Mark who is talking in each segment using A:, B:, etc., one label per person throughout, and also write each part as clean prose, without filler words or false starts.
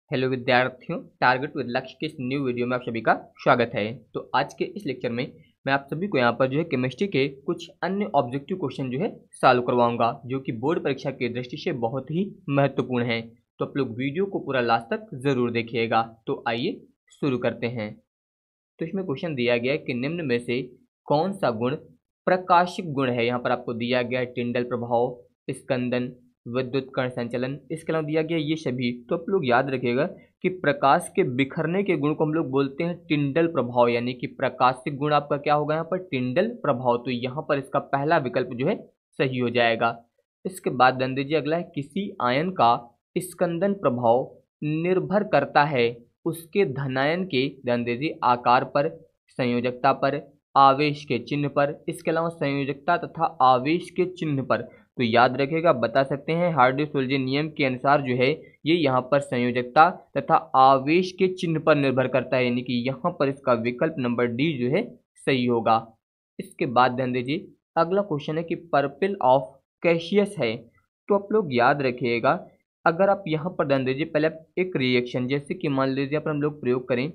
A: Hello विद्यार्थियों, target with लक्ष्य के इस न्यू वीडियो में आप सभी का स्वागत है। तो आज के इस लेक्चर में मैं आप सभी को यहाँ पर जो है केमिस्ट्री के कुछ अन्य ऑब्जेक्टिव क्वेश्चन जो है सॉल्व करवाऊंगा, जो कि बोर्ड परीक्षा की दृष्टि से बहुत ही महत्वपूर्ण है। तो आप लोग वीडियो को पूरा लास्ट तक जरूर देखिएगा। तो आइए शुरू करते हैं। तो इसमें क्वेश्चन दिया गया है कि निम्न में से कौन सा गुण प्रकाशिक गुण है। यहाँ पर आपको दिया गया है टिंडल प्रभाव, स्कंदन, विद्युत कण संचलन, इसके अलावा दिया गया ये सभी। तो आप लोग याद रखिएगा कि प्रकाश के बिखरने के गुण को हम लोग बोलते हैं टिंडल प्रभाव, यानी कि प्रकाशिक गुण आपका क्या होगा यहाँ पर टिंडल प्रभाव। तो यहाँ पर इसका पहला विकल्प जो है सही हो जाएगा। इसके बाद ध्यान दीजिए, अगला है किसी आयन का स्कंदन प्रभाव निर्भर करता है उसके धनायन के, ध्यान दीजिए, आकार पर, संयोजकता पर, आवेश के चिन्ह पर, इसके अलावा संयोजकता तथा आवेश के चिन्ह पर। तो याद रखिएगा, बता सकते हैं हार्डी-सुलज़े नियम के अनुसार जो है ये यहाँ पर संयोजकता तथा आवेश के चिन्ह पर निर्भर करता है, यानी कि यहाँ पर इसका विकल्प नंबर डी जो है सही होगा। इसके बाद ध्यान दीजिए, अगला क्वेश्चन है कि पर्पल ऑफ कैसियस है। तो आप लोग याद रखिएगा, अगर आप यहाँ पर ध्यान दीजिए, पहले आप एक रिएक्शन, जैसे कि मान लीजिए पर हम लोग प्रयोग करें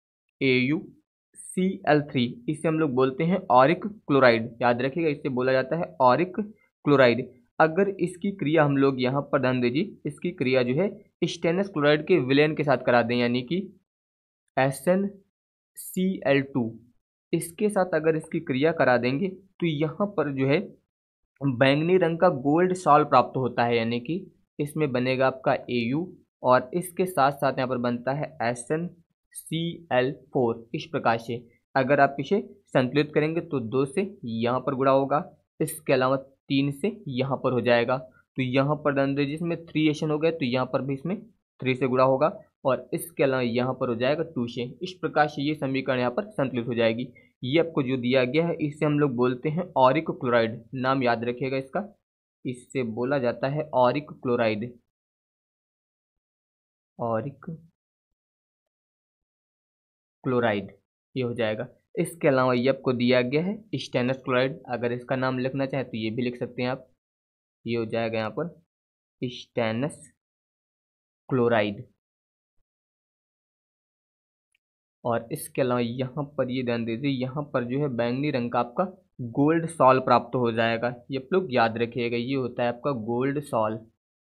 A: AuCl3, इसे हम लोग बोलते हैं ऑरिक क्लोराइड। याद रखिएगा, इसे बोला जाता है ऑरिक क्लोराइड। अगर इसकी क्रिया हम लोग यहाँ पर ध्यान दीजिए, इसकी क्रिया जो है स्टेनस क्लोराइड के विलयन के साथ करा दें, यानी कि SnCl2, इसके साथ अगर इसकी क्रिया करा देंगे तो यहाँ पर जो है बैंगनी रंग का गोल्ड सॉल्व प्राप्त होता है, यानी कि इसमें बनेगा आपका Au और इसके साथ साथ यहाँ पर बनता है SnCl4। इस प्रकार से अगर आप इसे संतुलित करेंगे तो 2 से यहाँ पर गुणा होगा, इसके अलावा 3 से यहाँ पर हो जाएगा। तो यहाँ पर ध्यान दीजिए, इसमें 3 हो गए, तो यहाँ पर भी इसमें 3 से गुणा होगा और इसके अलावा यहाँ पर हो जाएगा 2 से। इस प्रकार से ये समीकरण यहाँ पर संतुलित हो जाएगी। ये आपको जो दिया गया है इसे हम लोग बोलते हैं ऑरिक क्लोराइड। नाम याद रखिएगा इसका, इससे बोला जाता है ऑरिक क्लोराइड, ऑरिक क्लोराइड, ये हो जाएगा। इसके अलावा ये आपको दिया गया है स्टेनस क्लोराइड, अगर इसका नाम लिखना चाहें तो ये भी लिख सकते हैं आप, ये हो जाएगा यहाँ पर स्टेनस क्लोराइड। और इसके अलावा यहाँ पर ये ध्यान दीजिए, यहाँ पर जो है बैंगनी रंग का आपका गोल्ड सॉल प्राप्त हो जाएगा। ये आप लोग याद रखिएगा, ये होता है आपका गोल्ड सॉल।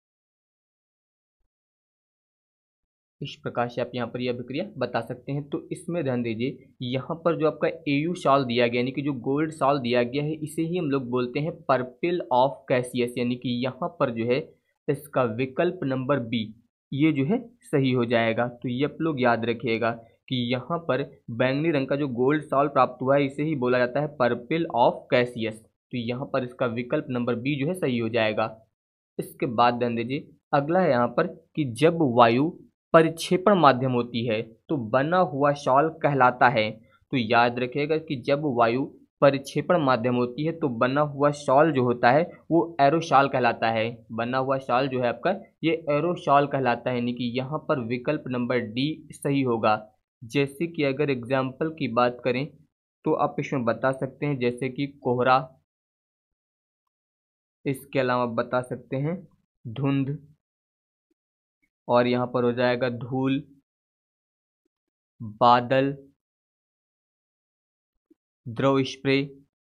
A: इस प्रकार से आप यहाँ पर यह अभिक्रिया बता सकते हैं। तो इसमें ध्यान दीजिए, यहाँ पर जो आपका Au सॉल दिया गया, यानी कि जो गोल्ड सॉल दिया गया है, इसे ही हम लोग बोलते हैं पर्पल ऑफ कैसियस, यानी कि यहाँ पर जो है इसका विकल्प नंबर बी ये जो है सही हो जाएगा। तो ये आप लोग याद रखिएगा कि यहाँ पर बैंगनी रंग का जो गोल्ड सॉल प्राप्त हुआ है इसे ही बोला जाता है पर्पल ऑफ कैसियस। तो यहाँ पर इसका विकल्प नंबर बी जो है सही हो जाएगा। इसके बाद ध्यान दीजिए, अगला है यहाँ पर कि जब वायु परिक्षेपण माध्यम होती है तो बना हुआ शॉल कहलाता है। तो याद रखिएगा कि जब वायु परिक्षेपण माध्यम होती है तो बना हुआ शॉल जो होता है वो एरोशॉल कहलाता है। बना हुआ शॉल जो है आपका ये एरोशॉल कहलाता है, यानी कि यहाँ पर विकल्प नंबर डी सही होगा। जैसे कि अगर एग्जाम्पल की बात करें तो आप इसमें बता सकते हैं, जैसे कि कोहरा, इसके अलावा बता सकते हैं धुंध, और यहाँ पर हो जाएगा धूल, बादल, द्रव स्प्रे,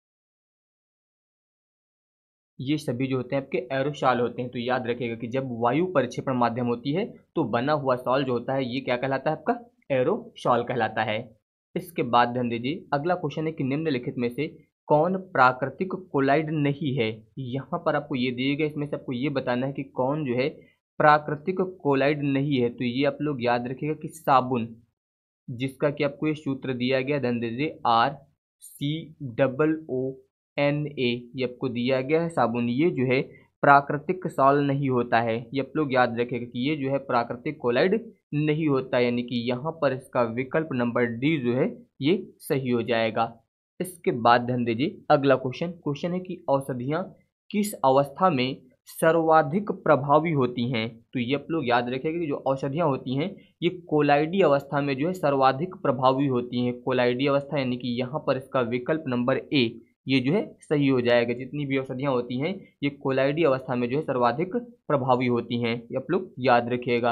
A: ये सभी जो होते हैं आपके एरोशॉल होते हैं। तो याद रखिएगा कि जब वायु परिक्षेपण माध्यम होती है तो बना हुआ सॉल जो होता है ये क्या कहलाता है, आपका एरोशॉल कहलाता है। इसके बाद ध्यान दीजिए, अगला क्वेश्चन है कि निम्नलिखित में से कौन प्राकृतिक कोलाइड नहीं है। यहाँ पर आपको ये दिए गए, इसमें से आपको ये बताना है कि कौन जो है प्राकृतिक कोलाइड नहीं है। तो ये आप लोग याद रखिएगा कि साबुन, जिसका कि आपको ये सूत्र दिया गया, ध्यान दीजिए RCOONA, ये आपको दिया गया है साबुन, ये जो है प्राकृतिक सॉल नहीं होता है। ये आप लोग याद रखेगा कि ये जो है प्राकृतिक कोलाइड नहीं होता, यानी कि यहाँ पर इसका विकल्प नंबर डी जो है ये सही हो जाएगा। इसके बाद ध्यान दीजिए, अगला क्वेश्चन है कि औषधियाँ किस अवस्था में सर्वाधिक प्रभावी होती हैं। तो ये आप लोग याद रखेंगे कि जो औषधियाँ होती हैं ये कोलाइडी अवस्था में जो है सर्वाधिक प्रभावी होती हैं। कोलाइडी अवस्था, यानी कि यहाँ पर इसका विकल्प नंबर ए ये जो है सही हो जाएगा। जितनी भी औषधियाँ होती हैं ये कोलाइडी अवस्था में जो है सर्वाधिक प्रभावी होती हैं, ये आप लोग याद रखिएगा।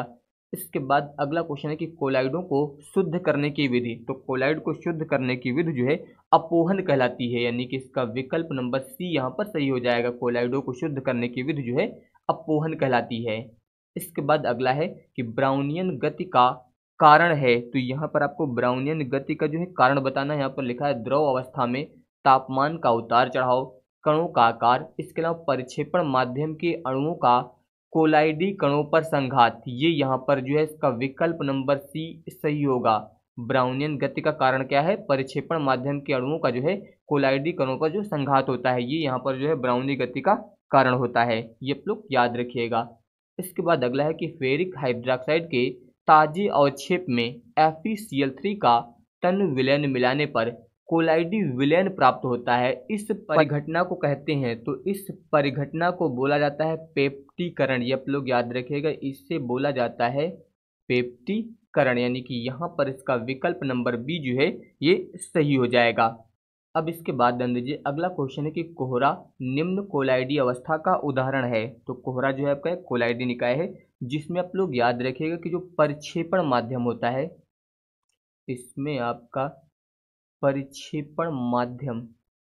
A: इसके बाद अगला क्वेश्चन है कि कोलाइडों को शुद्ध करने की विधि। तो कोलाइड को शुद्ध करने की विधि जो है अपोहन कहलाती है, यानी कि इसका विकल्प नंबर सी यहाँ पर सही हो जाएगा। कोलाइडों को शुद्ध करने की विधि जो है अपोहन कहलाती है। इसके बाद अगला है कि ब्राउनियन गति का कारण है। तो यहाँ पर आपको ब्राउनियन गति का जो है कारण बताना है। यहाँ पर लिखा है द्रव अवस्था में तापमान का उतार चढ़ाव, कणों का आकार, इसके अलावा परिक्षेपण माध्यम के अणुओं का कोलाइडी कणों पर संघात। ये यहाँ पर जो है इसका विकल्प नंबर सी सही होगा। ब्राउनियन गति का कारण क्या है? परिक्षेपण माध्यम के अणुओं का जो है कोलाइडी कणों पर जो संघात होता है, ये यहाँ पर जो है ब्राउनी गति का कारण होता है। ये आप लोग याद रखिएगा। इसके बाद अगला है कि फेरिक हाइड्रोक्साइड के ताजे अवक्षेप में FeCl3 का तन विलयन मिलाने पर कोलाइडी विलयन प्राप्त होता है। इस परिघटना को कहते हैं, तो इस परिघटना को बोला जाता है पेप्टीकरण। ये आप लोग याद रखिएगा, इससे बोला जाता है पेप्टीकरण, यानी कि यहाँ पर इसका विकल्प नंबर बी जो है ये सही हो जाएगा। अब इसके बाद ध्यान दीजिए, अगला क्वेश्चन है कि कोहरा निम्न कोलाइडी अवस्था का उदाहरण है। तो कोहरा जो है आपका कोलाइडी निकाय है, जिसमें आप लोग याद रखिएगा कि जो परिक्षेपण माध्यम होता है, इसमें आपका परिक्षेपण माध्यम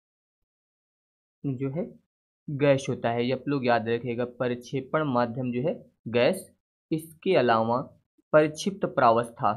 A: जो है गैस होता है। ये आप लोग याद रखिएगा, परिक्षेपण माध्यम जो है गैस। इसके अलावा परिक्षिप्त प्रावस्था,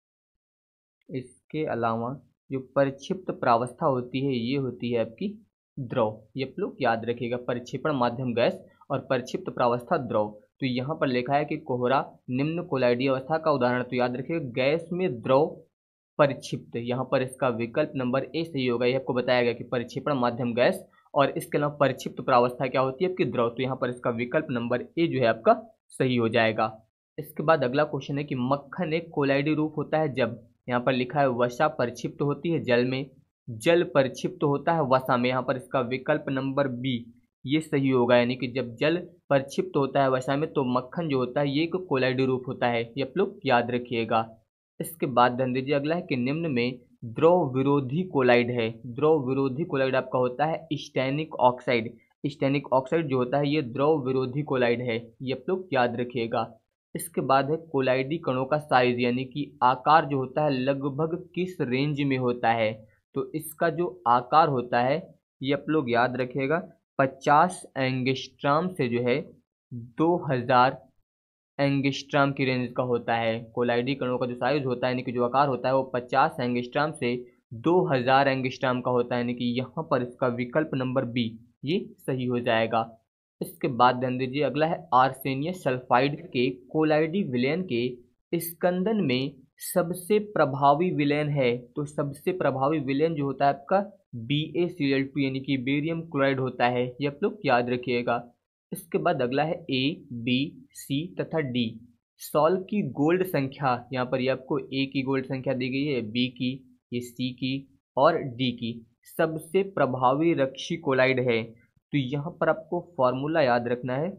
A: इसके अलावा जो परिक्षिप्त प्रावस्था होती है ये होती है आपकी द्रव। ये आप लोग याद रखिएगा, परिक्षेपण माध्यम गैस और परिक्षिप्त प्रावस्था द्रव। तो यहाँ पर लिखा है कि कोहरा निम्न कोलाइडी अवस्था का उदाहरण। तो याद रखिएगा गैस में द्रव परिक्षिप्त, यहाँ पर इसका विकल्प नंबर ए सही होगा। ये आपको बताया गया कि परिक्षेपण माध्यम गैस और इसके अलावा परिक्षिप्त प्रावस्था क्या होती है आपकी द्रव। तो यहाँ पर इसका विकल्प नंबर ए जो है आपका सही हो जाएगा। इसके बाद अगला क्वेश्चन है कि मक्खन एक कोलाइडी रूप होता है जब, यहाँ पर लिखा है वसा परिक्षिप्त होती है जल में, जल परिक्षिप्त होता है वसा में। यहाँ पर इसका विकल्प नंबर बी ये सही होगा, यानी कि जब जल परिक्षिप्त होता है वसा में तो मक्खन जो होता है ये एक कोलाइडी रूप होता है। ये आप लोग याद रखिएगा। इसके बाद ध्यान दीजिए, अगला है कि निम्न में द्रव विरोधी कोलाइड है। द्रव विरोधी कोलाइड आपका होता है स्टैनिक ऑक्साइड। स्टैनिक ऑक्साइड जो होता है ये द्रव विरोधी कोलाइड है। ये आप लोग याद रखिएगा। इसके बाद है कोलाइडी कणों का साइज, यानी कि आकार जो होता है लगभग किस रेंज में होता है। तो इसका जो आकार होता है ये आप लोग याद रखिएगा, 50 एंगस्ट्रॉम से जो है 2000 एंगस्ट्रॉम की रेंज का होता है। कोलाइडी कणों का जो साइज होता है, यानी कि जो आकार होता है वो 50 एंगस्ट्रॉम से 2000 एंगस्ट्रॉम का होता है, यानी कि यहाँ पर इसका विकल्प नंबर बी ये सही हो जाएगा। इसके बाद ध्यान दीजिए, अगला है आर्सेनियस सल्फाइड के कोलाइडी विलयन के स्कंदन में सबसे प्रभावी विलयन है। तो सबसे प्रभावी विलयन जो होता है आपका BaCl2 यानी कि बेरियम क्लोराइड होता है। ये आप लोग याद रखिएगा। इसके बाद अगला है A, B, C तथा D। सॉल्व की गोल्ड संख्या, यहाँ पर ये आपको A की गोल्ड संख्या दी गई है, B की, ये C की और D की। सबसे प्रभावी रक्षी कोलाइड है। तो यहाँ पर आपको फॉर्मूला याद रखना है,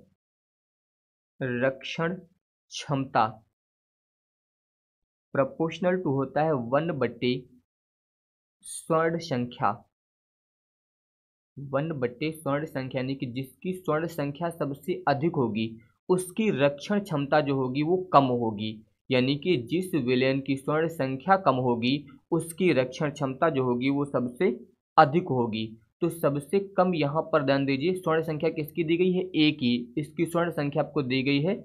A: रक्षण क्षमता प्रोपोर्शनल टू होता है 1/स्वर्ण संख्या। 1/स्वर्ण संख्या, यानी कि जिसकी स्वर्ण संख्या सबसे अधिक होगी उसकी रक्षण क्षमता जो होगी वो कम होगी। यानी कि जिस विलयन की स्वर्ण संख्या कम होगी उसकी रक्षण क्षमता जो होगी वो सबसे अधिक होगी। तो सबसे कम यहाँ पर ध्यान दीजिए, स्वर्ण संख्या किसकी दी गई है? ए की। इसकी स्वर्ण संख्या आपको दी गई है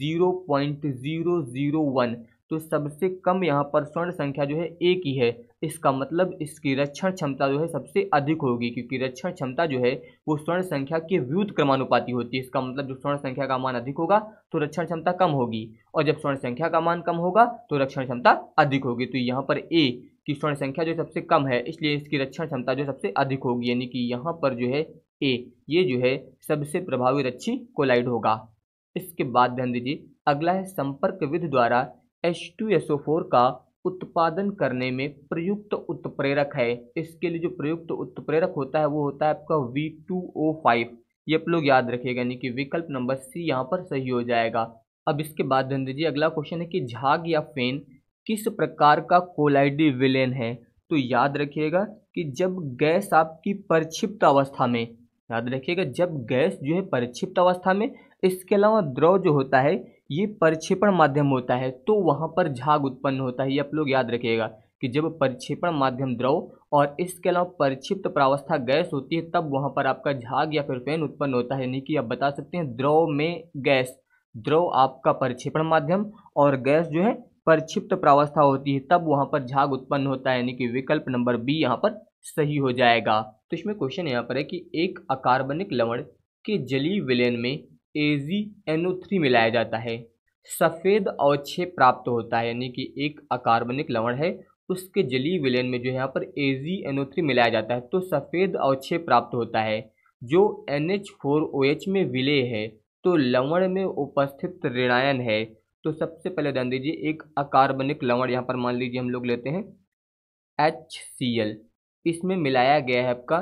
A: 0.001। तो सबसे कम यहाँ पर स्वर्ण संख्या जो है ए की है। इसका मतलब इसकी रक्षण क्षमता जो है सबसे अधिक होगी, क्योंकि रक्षण क्षमता जो है वो स्वर्ण संख्या के व्युत्क्रमानुपाती होती है। इसका मतलब जो स्वर्ण संख्या का मान अधिक होगा तो रक्षण क्षमता कम होगी, और जब स्वर्ण संख्या का मान कम होगा तो रक्षण क्षमता अधिक होगी। तो यहाँ पर ए की स्वर्ण संख्या जो सबसे कम है, इसलिए इसकी रक्षण क्षमता जो सबसे अधिक होगी, यानी कि यहाँ पर जो है ए ये जो है सबसे प्रभावी रक्षी कोलाइड होगा। इसके बाद ध्यान दीजिए, अगला है संपर्क विधि द्वारा H2SO4 का उत्पादन करने में प्रयुक्त उत्प्रेरक है। इसके लिए जो प्रयुक्त उत्प्रेरक होता है वो होता है आपका V2O5। ये आप लोग याद रखिएगा, यानी कि विकल्प नंबर सी यहाँ पर सही हो जाएगा। अब इसके बाद ध्यान दीजिए, अगला क्वेश्चन है कि झाग या फेन किस प्रकार का कोलाइडी विलयन है। तो याद रखिएगा कि जब गैस आपकी परिक्षिप्त अवस्था में, याद रखिएगा जब गैस जो है परिक्षिप्त अवस्था में, इसके अलावा द्रव जो होता है ये परिक्षेपण माध्यम होता है तो वहाँ पर झाग उत्पन्न होता है। ये आप लोग याद रखिएगा कि जब परिक्षेपण माध्यम द्रव और इसके अलावा परिक्षिप्त प्रावस्था गैस होती है तब वहाँ पर आपका झाग या फिर फेन उत्पन्न होता है। यानी कि आप बता सकते हैं द्रव में गैस, द्रव आपका परिक्षेपण माध्यम और गैस जो है परिक्षिप्त प्रावस्था होती है तब वहाँ पर झाग उत्पन्न होता है। यानी कि विकल्प नंबर बी यहाँ पर सही हो जाएगा। तो इसमें क्वेश्चन यहाँ पर है कि एक अकार्बनिक लवण के जलीय विलयन में AgNO3 मिलाया जाता है, सफ़ेद अवक्षेप प्राप्त होता है। यानी कि एक अकार्बनिक लवण है उसके जलीय विलयन में जो है यहाँ पर AgNO3 मिलाया जाता है तो सफ़ेद अवक्षेप प्राप्त होता है जो NH4OH में विलेय है तो लवण में उपस्थित ऋणायन है। तो सबसे पहले ध्यान दीजिए एक अकार्बनिक लवण यहाँ पर मान लीजिए हम लोग लेते हैं HCl, इसमें मिलाया गया है आपका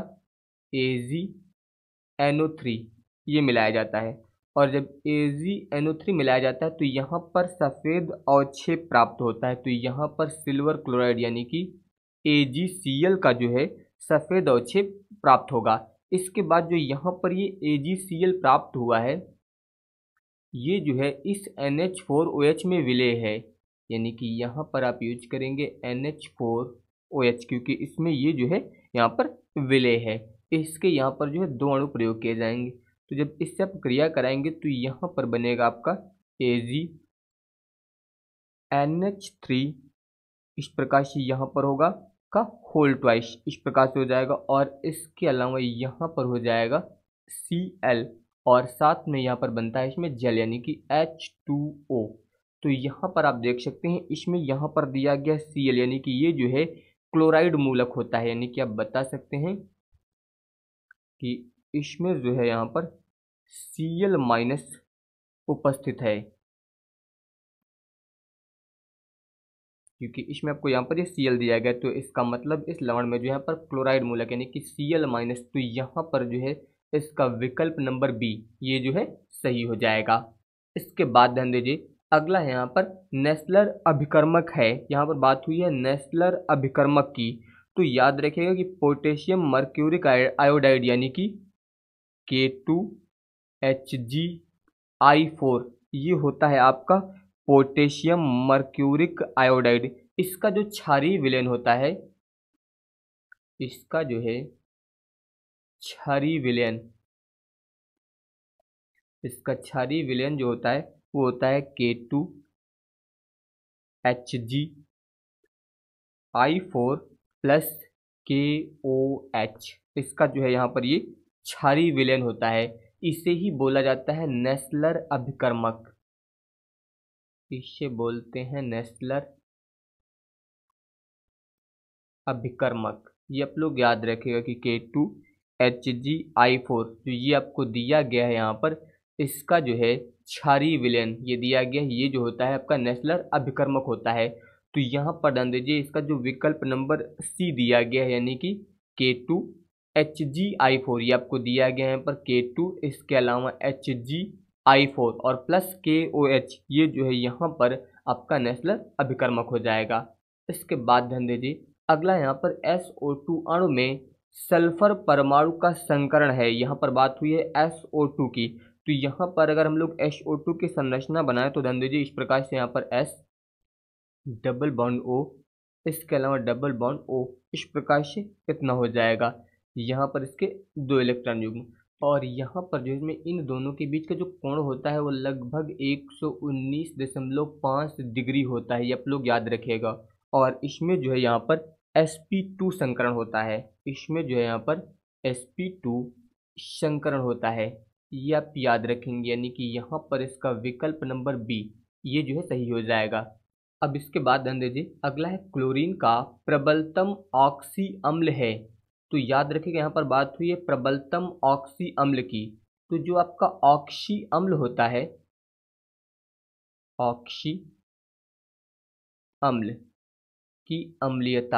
A: AgNO3, ये मिलाया जाता है और जब AgNO3 मिलाया जाता है तो यहाँ पर सफ़ेद अवक्षेप प्राप्त होता है तो यहाँ पर सिल्वर क्लोराइड यानी कि AgCl का जो है सफ़ेद अवक्षेप प्राप्त होगा। इसके बाद जो यहाँ पर ये AgCl प्राप्त हुआ है ये जो है इस NH4OH में विलेय है। यानी कि यहाँ पर आप यूज करेंगे NH4OH क्योंकि इसमें ये जो है यहाँ पर विलेय है। इसके यहाँ पर जो है 2 अणु प्रयोग किए जाएंगे तो जब इससे आप क्रिया कराएंगे तो यहाँ पर बनेगा आपका AgNH3, इस प्रकार से यहाँ पर होगा का होल ट्वाइस, इस प्रकार से हो जाएगा और इसके अलावा यहाँ पर हो जाएगा Cl और साथ में यहाँ पर बनता है इसमें जल यानी कि H2O। तो यहाँ पर आप देख सकते हैं इसमें यहाँ पर दिया गया Cl यानी कि ये जो है क्लोराइड मूलक होता है। यानी कि आप बता सकते हैं कि इसमें जो है यहाँ पर Cl माइनस उपस्थित है क्योंकि इसमें आपको यहाँ पर ये Cl दिया गया तो इसका मतलब इस लवण में जो यहाँ पर क्लोराइड मूलक यानी कि Cl माइनस, तो यहाँ पर जो है इसका विकल्प नंबर बी ये जो है सही हो जाएगा। इसके बाद ध्यान दीजिए अगला यहाँ पर नेस्लर अभिकर्मक है। यहाँ पर बात हुई है नेस्लर अभिकर्मक की तो याद रखिएगा कि पोटेशियम मर्क्यूरिक आयोडाइड यानी कि K2HgI4 ये होता है आपका पोटेशियम मर्क्यूरिक आयोडाइड। इसका जो क्षारीय विलयन होता है, इसका जो है क्षारीय विलयन, इसका क्षारीय विलयन जो होता है वो होता है K2HgI4 प्लस KOH। इसका जो है यहाँ पर ये क्षारीय विलयन होता है, इसे ही बोला जाता है नेस्लर अभिकर्मक, इसे बोलते हैं नेस्लर अभिकर्मक। ये आप लोग याद रखिएगा कि K2HgI4 जो ये आपको दिया गया है यहाँ पर इसका जो है क्षारीय विलयन ये दिया गया है, ये जो होता है आपका नेस्लर अभिकर्मक होता है। तो यहाँ पर ध्यान दीजिए इसका जो विकल्प नंबर सी दिया गया है यानी कि K2HgI4 ये आपको दिया गया है यहाँ पर K2, इसके अलावा HgI4 और प्लस KOH ये जो है यहाँ पर आपका नेस्लर अभिकर्मक हो जाएगा। इसके बाद ध्यान दीजिए अगला यहाँ पर SO2 अणु में सल्फर परमाणु का संकरण है। यहाँ पर बात हुई है SO2 की तो यहाँ पर अगर हम लोग SO2 की संरचना बनाए तो ध्यान दीजिए इस प्रकार से यहाँ पर S डबल बॉन्ड O, इसके अलावा डबल बॉन्ड O, इस प्रकार से कितना हो जाएगा यहाँ पर इसके 2 इलेक्ट्रॉन युग्म और यहाँ पर जो इसमें इन दोनों के बीच का जो कोण होता है वो लगभग 119.5 डिग्री होता है, ये आप लोग याद रखिएगा। और इसमें जो है यहाँ पर sp2 संकरण होता है, इसमें जो है यहाँ पर sp2 संकरण होता है, ये आप याद रखेंगे। यानी कि यहाँ पर इसका विकल्प नंबर बी ये जो है सही हो जाएगा। अब इसके बाद ध्यान दीजिए अगला है क्लोरीन का प्रबलतम ऑक्सी अम्ल है। तो याद रखिएगा यहाँ पर बात हुई है प्रबलतम ऑक्सी अम्ल की, तो जो आपका ऑक्सी अम्ल होता है, ऑक्सी अम्ल की अम्लीयता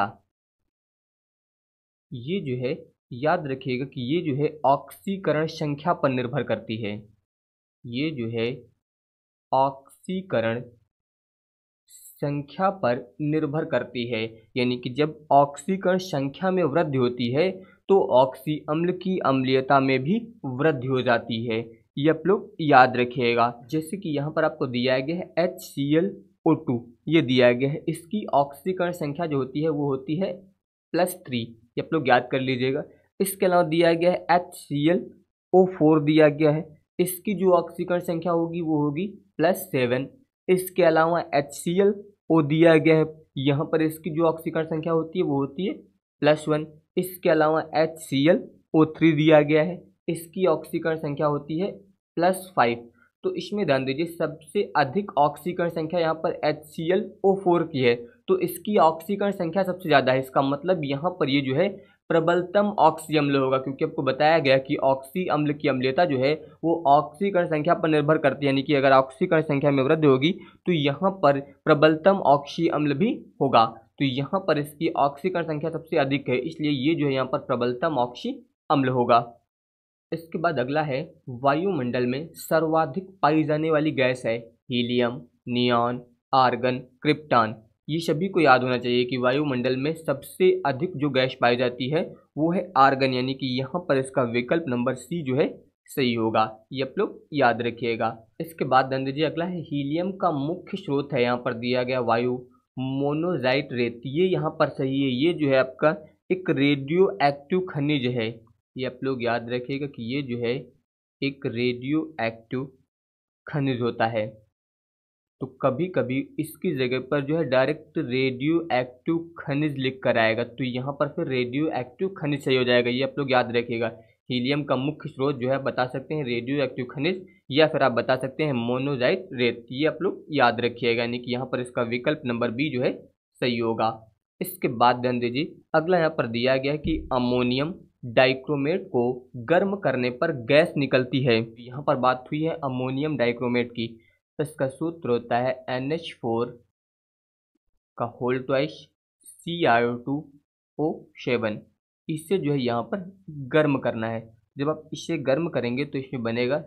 A: ये जो है याद रखिएगा कि ये जो है ऑक्सीकरण संख्या पर निर्भर करती है, ये जो है ऑक्सीकरण संख्या पर निर्भर करती है। यानी कि जब ऑक्सीकरण संख्या में वृद्धि होती है तो ऑक्सी अम्ल की अम्लीयता में भी वृद्धि हो जाती है। ये आप लोग याद रखिएगा। जैसे कि यहाँ पर आपको दिया गया है HClO2, ये दिया गया है, इसकी ऑक्सीकरण संख्या जो होती है वो होती है +3, ये आप लोग याद कर लीजिएगा। इसके अलावा दिया गया है HClO4 दिया गया है, इसकी जो ऑक्सीकरण संख्या होगी वो होगी +7। इसके अलावा HClO दिया गया है, यहाँ पर इसकी जो ऑक्सीकरण संख्या होती है वो होती है +1। इसके अलावा HClO3 दिया गया है, इसकी ऑक्सीकरण संख्या होती है +5। तो इसमें ध्यान दीजिए सबसे अधिक ऑक्सीकरण संख्या यहाँ पर HClO4 की है, तो इसकी ऑक्सीकरण संख्या सबसे ज़्यादा है। इसका मतलब यहाँ पर ये जो है प्रबलतम ऑक्सी अम्ल होगा, क्योंकि आपको बताया गया कि ऑक्सी अम्ल की अम्लीयता जो है वो ऑक्सीकरण संख्या पर निर्भर करती है, यानी कि अगर ऑक्सीकरण संख्या में वृद्धि होगी तो यहाँ पर प्रबलतम ऑक्सी अम्ल भी होगा। तो यहाँ पर इसकी ऑक्सीकरण संख्या सबसे अधिक है, इसलिए ये जो है यहाँ पर प्रबलतम ऑक्सी अम्ल होगा। इसके बाद अगला है वायुमंडल में सर्वाधिक पाई जाने वाली गैस है हीलियम, नियॉन, आर्गन, क्रिप्टॉन। ये सभी को याद होना चाहिए कि वायुमंडल में सबसे अधिक जो गैस पाई जाती है वो है आर्गन, यानी कि यहाँ पर इसका विकल्प नंबर सी जो है सही होगा, ये आप लोग याद रखिएगा। इसके बाद ध्यान दीजिए अगला है हीलियम का मुख्य स्रोत है, यहाँ पर दिया गया वायु मोनोजाइट रेत, ये यहाँ पर सही है। ये जो है आपका एक रेडियो एक्टिव खनिज है, ये आप लोग याद रखिएगा कि ये जो है एक रेडियो एक्टिव खनिज होता है। तो कभी कभी इसकी जगह पर जो है डायरेक्ट रेडियो एक्टिव खनिज लिख कर आएगा, तो यहाँ पर फिर रेडियो एक्टिव खनिज सही हो जाएगा, ये आप लोग याद रखिएगा। हीलियम का मुख्य स्रोत जो है बता सकते हैं रेडियो एक्टिव खनिज, या फिर आप बता सकते हैं मोनोजाइट रेत, ये आप लोग याद रखिएगा, यानी कि यहाँ पर इसका विकल्प नंबर बी जो है सही होगा। इसके बाद ध्यान दीजिए अगला यहाँ पर दिया गया है कि अमोनियम डाइक्रोमेट को गर्म करने पर गैस निकलती है। यहाँ पर बात हुई है अमोनियम डाइक्रोमेट की, इसका सूत्र होता है NH4 का होल ट्वाइस CrO2O7। इससे जो है यहाँ पर गर्म करना है, जब आप इसे गर्म करेंगे तो इसमें बनेगा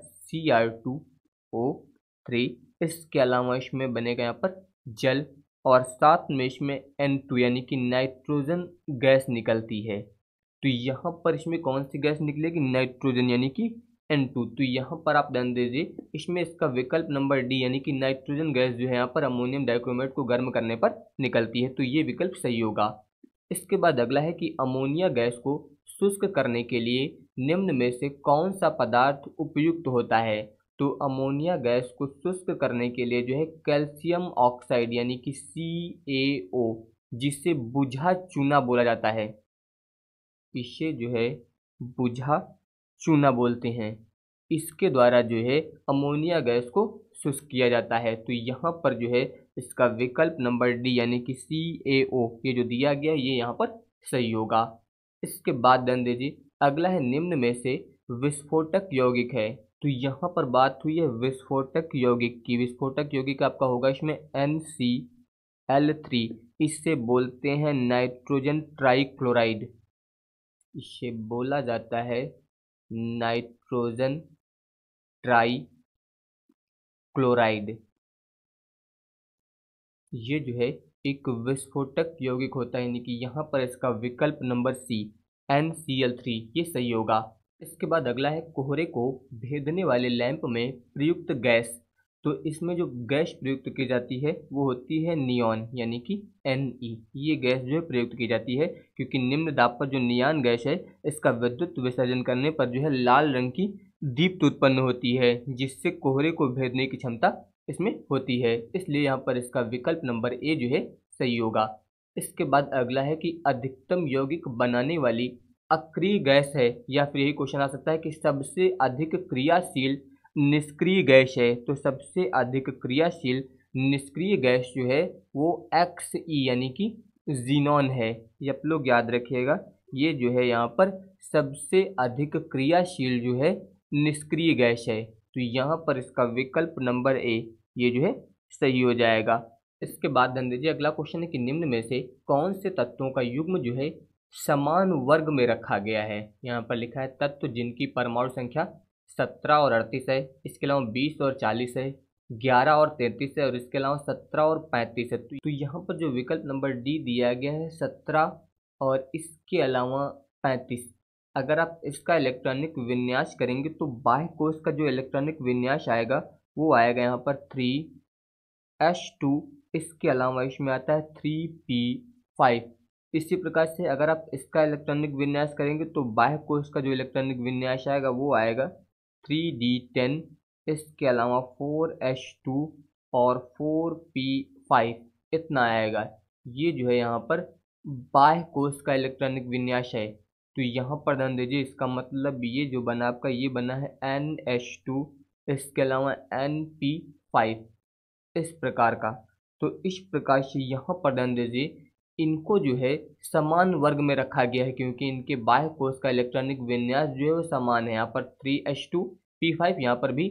A: Cr2O3। इसके अलावा इसमें बनेगा यहाँ पर जल, और साथ में इसमें N2 यानी कि नाइट्रोजन गैस निकलती है। तो यहाँ पर इसमें कौन सी गैस निकलेगी, नाइट्रोजन यानी कि N2। तो यहाँ पर आप ध्यान दीजिए इसमें इसका विकल्प नंबर डी यानी कि नाइट्रोजन गैस जो है यहाँ पर अमोनियम डाइक्रोमेट को गर्म करने पर निकलती है, तो ये विकल्प सही होगा। इसके बाद अगला है कि अमोनिया गैस को शुष्क करने के लिए निम्न में से कौन सा पदार्थ उपयुक्त होता है। तो अमोनिया गैस को शुष्क करने के लिए जो है कैल्शियम ऑक्साइड यानी कि CaO, जिसे बुझा चूना बोला जाता है, इसे जो है बुझा चूना बोलते हैं, इसके द्वारा जो है अमोनिया गैस को शुष्क किया जाता है। तो यहाँ पर जो है इसका विकल्प नंबर डी यानी कि CaO, ये जो दिया गया ये यहाँ पर सही होगा। इसके बाद ध्यान दीजिए अगला है निम्न में से विस्फोटक यौगिक है। तो यहाँ पर बात हुई है विस्फोटक यौगिक की, विस्फोटक यौगिक आपका होगा इसमें NCl3, इससे बोलते हैं नाइट्रोजन ट्राइक्लोराइड, इसे बोला जाता है नाइट्रोजन ट्राई क्लोराइड। ये जो है एक विस्फोटक यौगिक होता है, यानी कि यहाँ पर इसका विकल्प नंबर सी NCl3 ये सही होगा। इसके बाद अगला है कोहरे को भेदने वाले लैंप में प्रयुक्त गैस। तो इसमें जो गैस प्रयुक्त की जाती है वो होती है नियॉन यानी कि Ne, ये गैस जो है प्रयुक्त की जाती है क्योंकि निम्न दाब पर जो नियॉन गैस है इसका विद्युत विसर्जन करने पर जो है लाल रंग की दीप्त उत्पन्न होती है, जिससे कोहरे को भेदने की क्षमता इसमें होती है, इसलिए यहाँ पर इसका विकल्प नंबर ए जो है सही होगा। इसके बाद अगला है कि अधिकतम यौगिक बनाने वाली अक्रिय गैस है, या फिर यही क्वेश्चन आ सकता है कि सबसे अधिक क्रियाशील निष्क्रिय गैस है। तो सबसे अधिक क्रियाशील निष्क्रिय गैस जो है वो Xe यानी कि जीनॉन है, ये आप लोग याद रखिएगा। ये जो है यहाँ पर सबसे अधिक क्रियाशील जो है निष्क्रिय गैस है, तो यहाँ पर इसका विकल्प नंबर ए ये जो है सही हो जाएगा। इसके बाद ध्यान दीजिए अगला क्वेश्चन है कि निम्न में से कौन से तत्वों का युग्म जो है समान वर्ग में रखा गया है। यहाँ पर लिखा है तत्व जिनकी परमाणु संख्या 17 और 38 है, इसके अलावा 20 और 40 है, 11 और 33 है, और इसके अलावा 17 और 35 है। तो यहाँ पर जो विकल्प नंबर डी दिया गया है 17 और इसके अलावा 35, अगर आप इसका इलेक्ट्रॉनिक विन्यास करेंगे तो बाह्य कोश का जो इलेक्ट्रॉनिक विन्यास आएगा वो आएगा यहाँ पर 3s2। इसके अलावा इसमें आता है 3p5। इसी प्रकार से अगर आप इसका इलेक्ट्रॉनिक विन्यास करेंगे तो बाह्य कोश का जो इलेक्ट्रॉनिक विन्यास आएगा वो आएगा 3d10। इसके अलावा 4s2 और 4p5 इतना आएगा। ये जो है यहाँ पर बाह्य कोश का इलेक्ट्रॉनिक विन्यास है। तो यहाँ पर ध्यान दीजिए, इसका मतलब ये जो बना आपका ये बना है NH2, इसके अलावा NP5 इस प्रकार का। तो इस प्रकार से यहाँ पर ध्यान दीजिए, इनको जो है समान वर्ग में रखा गया है क्योंकि इनके बाह्य कोश का इलेक्ट्रॉनिक विन्यास जो है वो समान है। यहाँ पर 3s2p5, यहाँ पर भी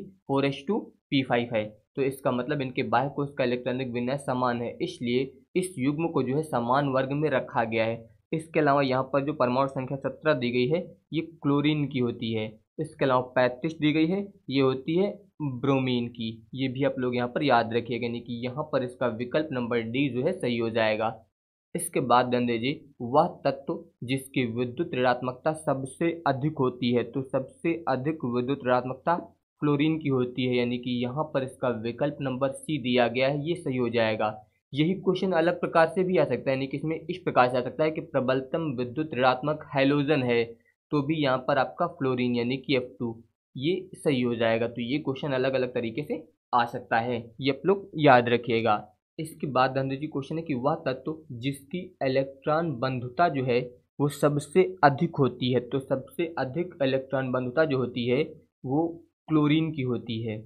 A: 4s2p5 है। तो इसका मतलब इनके बाह्य कोश का इलेक्ट्रॉनिक विन्यास समान है, इसलिए इस युग्म को जो है समान वर्ग में रखा गया है। इसके अलावा यहाँ पर जो परमाणु संख्या 17 दी गई है ये क्लोरीन की होती है। इसके अलावा 35 दी गई है, ये होती है ब्रोमीन की। ये भी आप लोग यहाँ पर याद रखिएगा, यानी कि यहाँ पर इसका विकल्प नंबर डी जो है सही हो जाएगा। इसके बाद ध्यान दीजिए, वह तत्व जिसकी विद्युत ऋणात्मकता सबसे अधिक होती है, तो सबसे अधिक विद्युत ऋणात्मकता फ्लोरीन की होती है, यानी कि यहाँ पर इसका विकल्प नंबर सी दिया गया है, ये सही हो जाएगा। यही क्वेश्चन अलग प्रकार से भी आ सकता है, यानी कि इसमें इस प्रकार से आ सकता है कि प्रबलतम विद्युत ऋणात्मक हैलोजन है तो भी यहाँ पर आपका फ्लोरीन यानी कि F2 ये सही हो जाएगा। तो ये क्वेश्चन अलग अलग तरीके से आ सकता है, ये आप लोग याद रखिएगा। इसके बाद ध्यान दीजिए, क्वेश्चन है कि वह तत्व जिसकी इलेक्ट्रॉन बंधुता जो है वो सबसे अधिक होती है, तो सबसे अधिक इलेक्ट्रॉन बंधुता जो होती है वो क्लोरीन की होती है।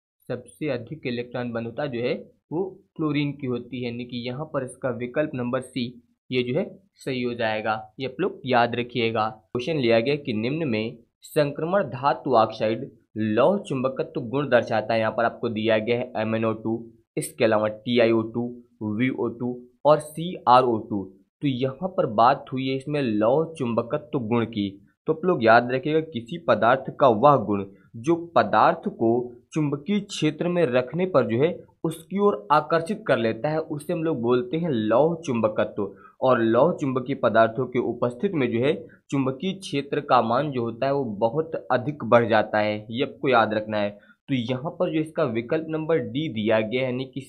A: सबसे अधिक इलेक्ट्रॉन बंधुता जो है वो क्लोरीन की होती है, यानी कि यहाँ पर इसका विकल्प नंबर सी ये जो है सही हो जाएगा। ये आप लोग याद रखिएगा। क्वेश्चन लिया गया कि निम्न में संक्रमण धातु ऑक्साइड लौह चुंबकत्व गुण दर्शाता है। यहाँ पर आपको दिया गया है MnO2, इसके अलावा TiO2, VO2 और CrO2। तो यहाँ पर बात हुई है इसमें लौह चुंबकत्व गुण की। तो आप लोग याद रखिएगा, किसी पदार्थ का वह गुण जो पदार्थ को चुंबकीय क्षेत्र में रखने पर जो है उसकी ओर आकर्षित कर लेता है, उसे हम लोग बोलते हैं लौह चुंबकत्व। और लौह चुंबकीय पदार्थों के उपस्थिति में जो है चुंबकीय क्षेत्र का मान जो होता है वो बहुत अधिक बढ़ जाता है, ये आपको याद रखना है। तो यहाँ पर जो इसका विकल्प नंबर डी दिया गया है, यानी कि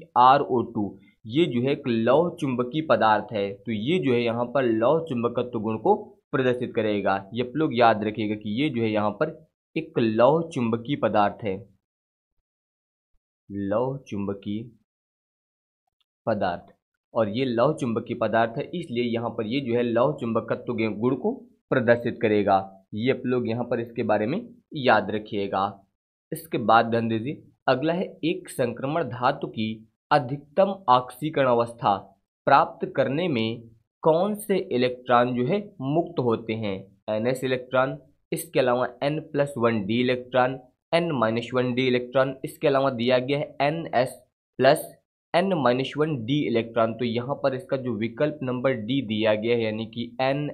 A: CrO2, ये जो है एक लौह चुंबकीय पदार्थ है। तो ये जो है यहाँ पर लौह चुंबकत्व गुण को प्रदर्शित करेगा। ये आप लोग याद रखिएगा कि ये जो है यहाँ पर एक लौह चुंबकीय पदार्थ है, लौह चुंबकीय पदार्थ। और ये लौह चुंबकीय पदार्थ है, इसलिए यहाँ पर ये जो है लौह चुंबकत्व गुण को प्रदर्शित करेगा। ये आप लोग यहाँ पर इसके बारे में याद रखिएगा। इसके बाद ध्यान दीजिए, अगला है एक संक्रमण धातु की अधिकतम ऑक्सीकरण अवस्था प्राप्त करने में कौन से इलेक्ट्रॉन जो है मुक्त होते हैं। NS इलेक्ट्रॉन, इसके अलावा N+1d इलेक्ट्रॉन, N-1d इलेक्ट्रॉन, इसके अलावा दिया गया है NS+N-1d इलेक्ट्रॉन। तो यहाँ पर इसका जो विकल्प नंबर डी दिया गया है, यानी कि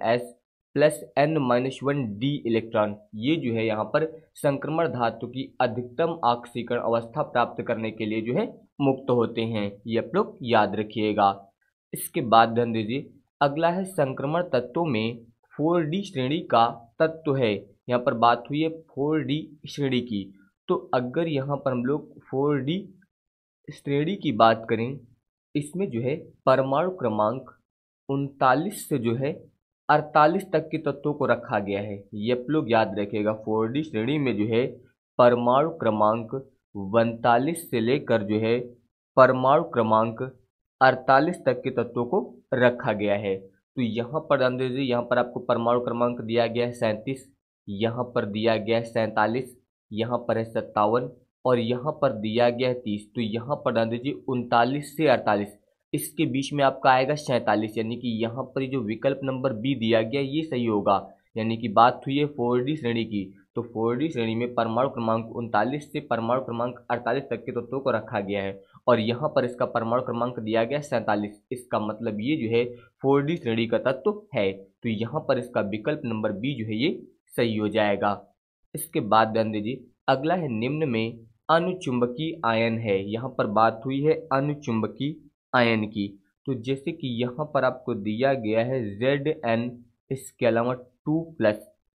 A: NS+N-1d इलेक्ट्रॉन, ये जो है यहाँ पर संक्रमण धातु की अधिकतम ऑक्सीकरण अवस्था प्राप्त करने के लिए जो है मुक्त होते हैं। ये आप लोग याद रखिएगा। इसके बाद ध्यान दीजिए, अगला है संक्रमण तत्वों में 4D श्रेणी का तत्व है। यहाँ पर बात हुई है 4D श्रेणी की। तो अगर यहाँ पर हम लोग 4D श्रेणी की बात करें, इसमें जो है परमाणु क्रमांक 39 से जो है 48 तक के तत्वों को रखा गया है। ये आप लोग याद रखिएगा। 4D श्रेणी में जो है परमाणु क्रमांक 39 से लेकर जो है परमाणु क्रमांक 48 तक के तत्वों को रखा गया है। तो यहाँ पर ध्यान दीजिए, यहाँ पर आपको परमाणु क्रमांक दिया गया है 37, यहाँ पर दिया गया है 47, यहाँ पर है 57 और यहाँ पर दिया गया है 30। तो यहाँ पर ध्यान दीजिए 39 से 48, इसके बीच में आपका आएगा 47, यानी कि यहाँ पर जो विकल्प नंबर बी दिया गया ये सही होगा। यानी कि बात हुई है 4D श्रेणी की, तो 4D श्रेणी में परमाणु क्रमांक 39 से परमाणु क्रमांक 48 तक के तत्वों को रखा गया है और यहाँ पर इसका परमाणु क्रमांक दिया गया 47। इसका मतलब ये जो है 4D श्रेणी का तत्व है। तो यहाँ पर इसका विकल्प नंबर बी जो है ये सही हो जाएगा। इसके बाद ध्यान दीजिए, अगला है निम्न में अनुचुंबकीय आयन है। यहाँ पर बात हुई है अनुचुंबकीय आयन की। तो जैसे कि यहाँ पर आपको दिया गया है Zn, इसके अलावा 2+,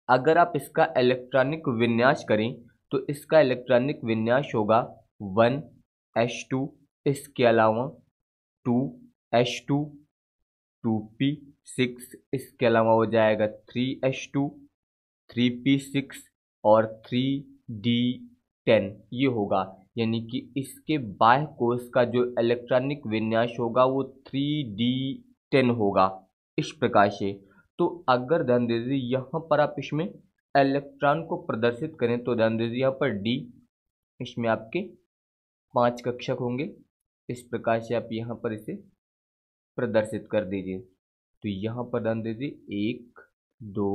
A: अगर आप इसका इलेक्ट्रॉनिक विन्यास करें तो इसका इलेक्ट्रॉनिक विन्यास होगा 1s2, इसके अलावा 2s2, 2p6, इसके अलावा हो जाएगा 3s2, 3p6 और 3d10 ये होगा। यानी कि इसके बाह्य कोश का जो इलेक्ट्रॉनिक विन्यास होगा वो 3d10 होगा इस प्रकार से। तो अगर ध्यान दीजिए यहाँ पर आप इसमें इलेक्ट्रॉन को प्रदर्शित करें तो ध्यान दीजिए यहाँ पर d, इसमें आपके 5 कक्षक होंगे। इस प्रकार से आप यहाँ पर इसे प्रदर्शित कर दीजिए। तो यहाँ पर ध्यान दीजिए 1 2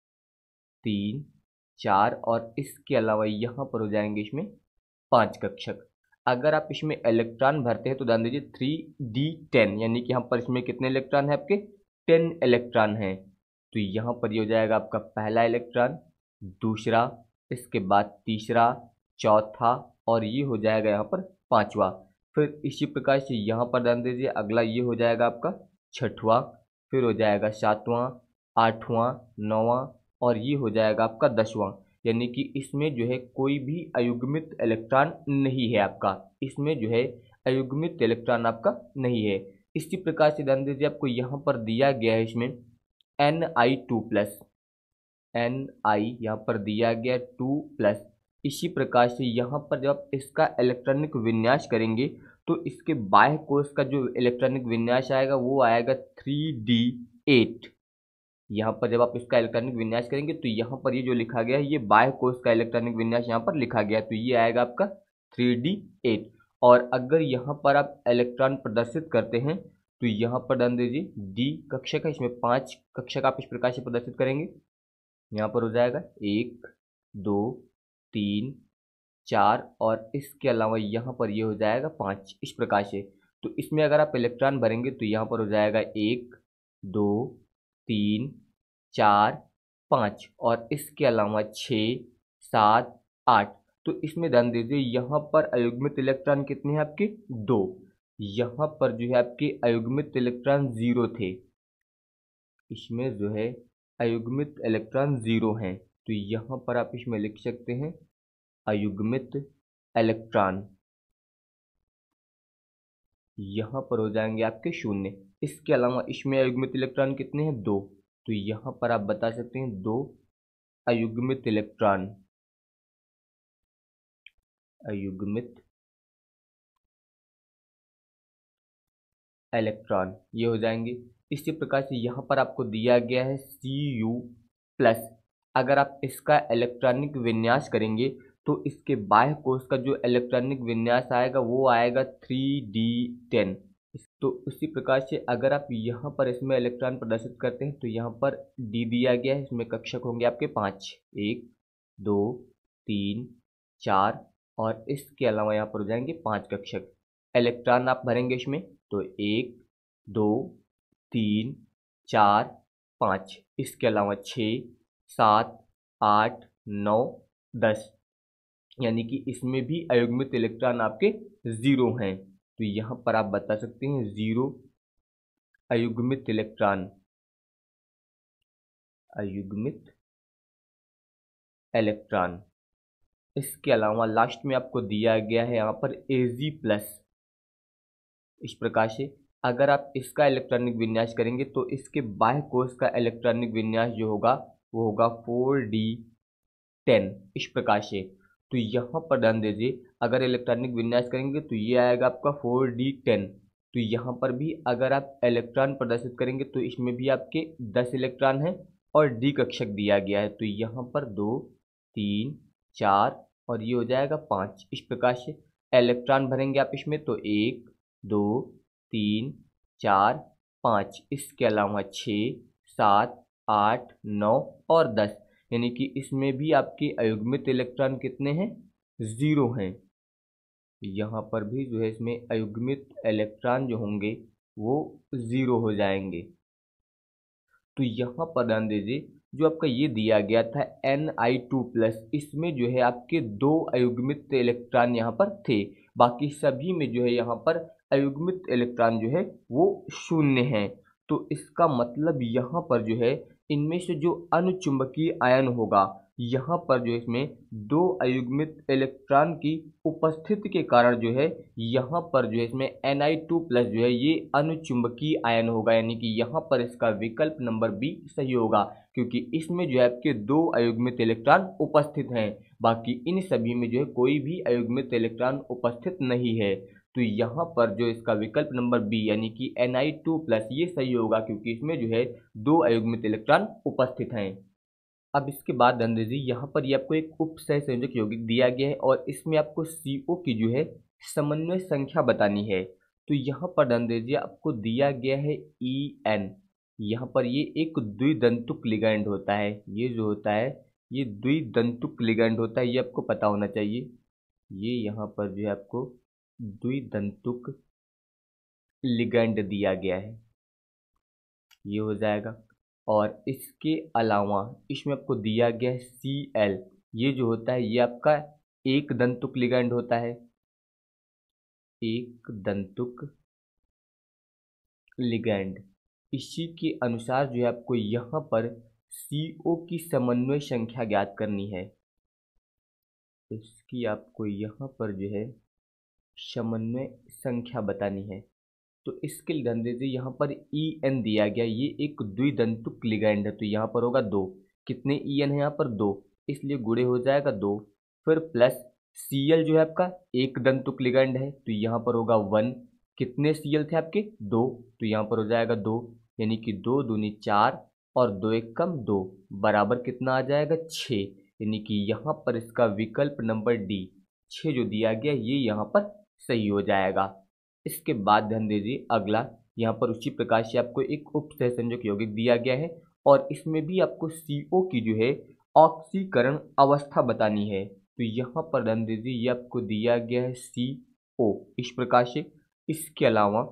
A: 3 4 और इसके अलावा यहाँ पर हो जाएंगे इसमें 5 कक्षक। अगर आप इसमें इलेक्ट्रॉन भरते हैं तो ध्यान दीजिए 3d10, यानी कि यहाँ पर इसमें कितने इलेक्ट्रॉन है आपके 10 इलेक्ट्रॉन हैं। तो यहाँ पर ये हो जाएगा आपका पहला इलेक्ट्रॉन, दूसरा, इसके बाद तीसरा, चौथा और ये हो जाएगा यहाँ पर पांचवा। फिर इसी प्रकार से यहाँ पर ध्यान दीजिए अगला ये हो जाएगा आपका छठवां, फिर हो जाएगा सातवां, आठवां, नौवां और ये हो जाएगा आपका 10वां। यानी कि इसमें जो है कोई भी अयुग्मित इलेक्ट्रॉन नहीं है आपका, इसमें जो है अयुग्मित इलेक्ट्रॉन आपका नहीं है। इसी प्रकार से ध्यान दीजिए आपको यहाँ पर दिया गया है इसमें Ni2+, Ni यहाँ पर दिया गया 2+। इसी प्रकार से यहाँ पर जब आप इसका इलेक्ट्रॉनिक विन्यास करेंगे तो इसके बाह्य कोश का जो इलेक्ट्रॉनिक विन्यास आएगा वो आएगा 3d8। यहाँ पर जब आप इसका इलेक्ट्रॉनिक विन्यास करेंगे तो यहाँ पर ये जो लिखा गया है ये बाह्य कोश का इलेक्ट्रॉनिक विन्यास यहाँ पर लिखा गया है, तो ये आएगा आपका 3d8। और अगर यहाँ पर आप इलेक्ट्रॉन प्रदर्शित करते हैं तो यहाँ पर ध्यान दीजिए d कक्षक है, इसमें 5 कक्षक आप इस प्रकार से प्रदर्शित करेंगे। यहाँ पर हो जाएगा 1 2 3 4 और इसके अलावा यहाँ पर ये हो जाएगा 5 इस प्रकार से। तो इसमें अगर आप इलेक्ट्रॉन भरेंगे तो यहाँ पर हो जाएगा 1 2 3 4 5 और इसके अलावा 6 7 8। तो इसमें ध्यान दीजिए यहाँ पर अयुग्मित इलेक्ट्रॉन कितने हैं आपके 2, यहाँ पर जो है आपके अयुग्मित इलेक्ट्रॉन 0 थे, इसमें जो है अयुग्मित इलेक्ट्रॉन 0 हैं। तो यहाँ पर आप इसमें लिख सकते हैं अयुग्मित इलेक्ट्रॉन, यहाँ पर हो जाएंगे आपके 0। इसके अलावा इसमें अयुग्मित इलेक्ट्रॉन कितने हैं 2, तो यहाँ पर आप बता सकते हैं 2 अयुग्मित इलेक्ट्रॉन, अयुग्मित इलेक्ट्रॉन ये हो जाएंगे। इसी प्रकार से यहाँ पर आपको दिया गया है Cu+। अगर आप इसका इलेक्ट्रॉनिक विन्यास करेंगे तो इसके बाह्य कोश का जो इलेक्ट्रॉनिक विन्यास आएगा वो आएगा 3d10। तो उसी प्रकार से अगर आप यहाँ पर इसमें इलेक्ट्रॉन प्रदर्शित करते हैं तो यहाँ पर d दिया गया है, इसमें कक्षक होंगे आपके 5, 1 2 3 4 और इसके अलावा यहाँ पर हो जाएंगे 5 कक्षक। इलेक्ट्रॉन आप भरेंगे इसमें तो 1 2 3 4 5, इसके अलावा 6 7 8 9 10, यानी कि इसमें भी अयुग्मित इलेक्ट्रॉन आपके 0 हैं। तो यहाँ पर आप बता सकते हैं 0 अयुग्मित इलेक्ट्रॉन, अयुग्मित इलेक्ट्रॉन। इसके अलावा लास्ट में आपको दिया गया है यहाँ पर Ag+। इस प्रकार से अगर आप इसका इलेक्ट्रॉनिक विन्यास करेंगे तो इसके बाह्य कोश का इलेक्ट्रॉनिक विन्यास जो होगा वो होगा 4d10 इस प्रकार से। तो यहाँ पर ध्यान दीजिए अगर इलेक्ट्रॉनिक विन्यास करेंगे तो ये आएगा आपका 4d10। तो यहाँ पर भी अगर आप इलेक्ट्रॉन प्रदर्शित करेंगे तो इसमें भी आपके 10 इलेक्ट्रॉन हैं और d कक्षक दिया गया है। तो यहाँ पर 2 3 4 और ये हो जाएगा 5। इस प्रकार से इलेक्ट्रॉन भरेंगे आप इसमें तो 1 2 3 4 5, इसके अलावा 6 7 8 9 और 10, यानी कि इसमें भी आपके अयुग्मित इलेक्ट्रॉन कितने हैं 0 हैं। यहाँ पर भी जो है इसमें अयुग्मित इलेक्ट्रॉन जो होंगे वो 0 हो जाएंगे। तो यहाँ पर ध्यान दीजिए जो आपका ये दिया गया था Ni2+, इसमें जो है आपके 2 अयुग्मित इलेक्ट्रॉन यहाँ पर थे, बाकी सभी में जो है यहाँ पर अयुग्मित इलेक्ट्रॉन जो है वो 0 हैं। तो इसका मतलब यहाँ पर जो है इनमें से जो अनुचुंबकीय आयन होगा, यहाँ पर जो इसमें दो अयुग्मित इलेक्ट्रॉन की उपस्थिति के कारण जो है यहाँ पर जो है इसमें Ni2+ जो है ये अनुचुंबकीय आयन होगा, यानी कि यहाँ पर इसका विकल्प नंबर बी सही होगा, क्योंकि इसमें जो है आपके दो अयुग्मित इलेक्ट्रॉन उपस्थित हैं। बाकी इन सभी में जो है कोई भी अयुग्मित इलेक्ट्रॉन उपस्थित नहीं है। तो यहाँ पर जो इसका विकल्प नंबर बी यानी कि Ni2+ ये सही होगा, क्योंकि इसमें जो है दो अयुग्मित इलेक्ट्रॉन उपस्थित हैं। अब इसके बाद ध्यान दीजिए, यहाँ पर ये आपको एक उप सहसंयोजक यौगिक दिया गया है और इसमें आपको CO की जो है समन्वय संख्या बतानी है। तो यहाँ पर ध्यान दीजिए, आपको दिया गया है En। यहाँ पर ये एक द्विदंतुक लिगैंड होता है, ये जो होता है ये द्विदंतुक लिगैंड होता है, ये आपको पता होना चाहिए। ये यहाँ पर जो है आपको द्विदंतुक लिगैंड दिया गया है, ये हो जाएगा। और इसके अलावा इसमें आपको दिया गया है Cl, ये जो होता है ये आपका एक दंतुक लिगैंड होता है, एक दंतुक लिगैंड। इसी के अनुसार जो है आपको यहाँ पर CO की समन्वय संख्या ज्ञात करनी है। इसकी आपको यहाँ पर जो है समन्वय संख्या बतानी है। तो इसके लिए ध्यान दीजिए, यहाँ पर En दिया गया, ये एक द्विदंतुक लिगैंड है, तो यहाँ पर होगा 2। कितने En है यहाँ पर 2, इसलिए गुणे हो जाएगा 2। फिर प्लस Cl जो है आपका एक दंतुक लिगैंड है, तो यहाँ पर होगा 1। कितने Cl थे आपके 2, तो यहाँ पर हो जाएगा 2, यानी कि 2 दूनी 4 और 2 एक कम 2 बराबर कितना आ जाएगा 6, यानी कि यहाँ पर इसका विकल्प नंबर डी 6 जो दिया गया ये यहाँ पर सही हो जाएगा। इसके बाद ध्यान दीजिए अगला, यहाँ पर उसी प्रकार से आपको एक उप सहसंयोजक यौगिक दिया गया है और इसमें भी आपको CO की जो है ऑक्सीकरण अवस्था बतानी है। तो यहाँ पर ध्यान दीजिए, ये आपको दिया गया है CO इस प्रकार से। इसके अलावा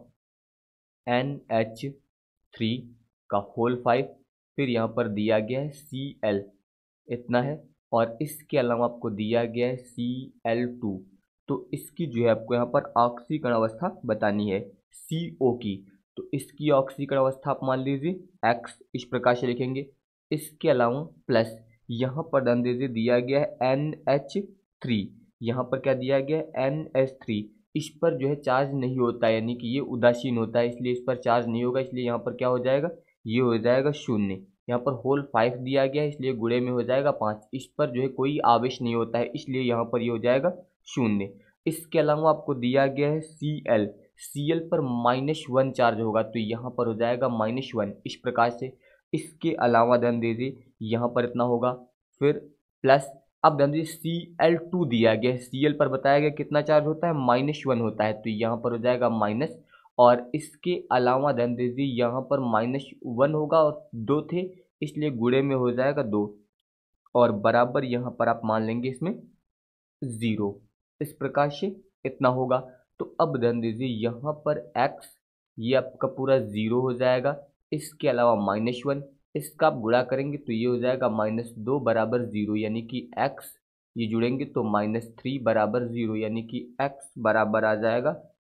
A: NH3 का होल 5, फिर यहाँ पर दिया गया है Cl, इतना है। और इसके अलावा आपको दिया गया है Cl2, तो इसकी जो है आपको यहाँ पर ऑक्सीकरण अवस्था बतानी है CO की। तो इसकी ऑक्सीकरण अवस्था आप मान लीजिए X, इस प्रकार से लिखेंगे। इसके अलावा प्लस यहाँ पर ध्यान दीजिए दिया गया है NH3, यहाँ पर क्या दिया गया है NH3, इस पर जो है चार्ज नहीं होता है, यानी कि ये उदासीन होता है, इसलिए इस पर चार्ज नहीं होगा, इसलिए यहाँ पर क्या हो जाएगा, ये हो जाएगा 0। यहाँ पर होल 5 दिया गया है, इसलिए गुणे में हो जाएगा 5। इस पर जो है कोई आवेश नहीं होता है, इसलिए यहाँ पर ये हो जाएगा 0। इसके अलावा आपको दिया गया है Cl पर -1 चार्ज होगा, तो यहाँ पर हो जाएगा -1 इस प्रकार से। इसके अलावा ध्यान दीजिए यहाँ पर इतना होगा, फिर प्लस अब ध्यान दीजिए Cl2 दिया गया है, Cl पर बताया गया कितना चार्ज होता है -1 होता है, तो यहाँ पर हो जाएगा माइनस। और इसके अलावा ध्यान दीजिए यहाँ पर -1 होगा और 2 थे, इसलिए गुणे में हो जाएगा 2 और बराबर यहाँ पर आप मान लेंगे इसमें 0, इस प्रकार से इतना होगा। तो अब ध्यान दीजिए यहाँ पर x ये आपका पूरा 0 हो जाएगा, इसके अलावा -1, इसका आप गुणा करेंगे तो ये हो जाएगा -2 बराबर 0, यानी कि x ये जुड़ेंगे तो -3 बराबर 0, यानी कि x बराबर आ जाएगा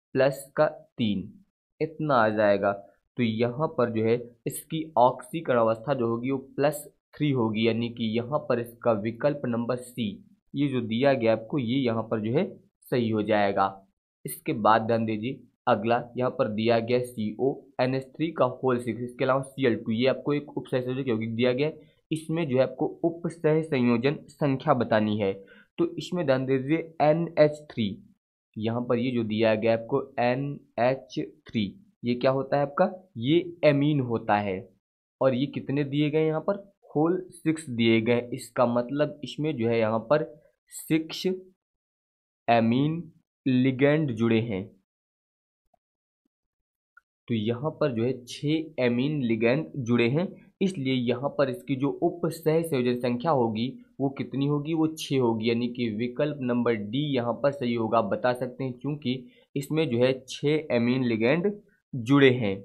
A: +3, इतना आ जाएगा। तो यहाँ पर जो है इसकी ऑक्सीकरण अवस्था जो होगी वो +3 होगी, यानी कि यहाँ पर इसका विकल्प नंबर सी ये जो दिया गया आपको ये यहाँ पर जो है सही हो जाएगा। इसके बाद ध्यान दीजिए अगला, यहाँ पर दिया गया CONH3 का होल 6, इसके अलावा Cl2, ये आपको एक उप सहसंयोजक यौगिक दिया गया है, इसमें जो है आपको उप सहसंयोजन संख्या बतानी है। तो इसमें ध्यान दीजिए NH3, यहाँ पर ये जो दिया गया आपको NH3 ये क्या होता है आपका, ये एमीन होता है और ये कितने दिए गए यहाँ पर होल 6 दिए गए, इसका मतलब इसमें जो है यहाँ पर 6 एमीन लिगैंड जुड़े हैं। तो यहाँ पर जो है 6 एमीन लिगैंड जुड़े हैं, इसलिए यहाँ पर इसकी जो उप सहसंयोजन संख्या होगी वो कितनी होगी, वो 6 होगी, यानी कि विकल्प नंबर डी यहाँ पर सही होगा। आप बता सकते हैं क्योंकि इसमें जो है 6 एमीन लिगैंड जुड़े हैं,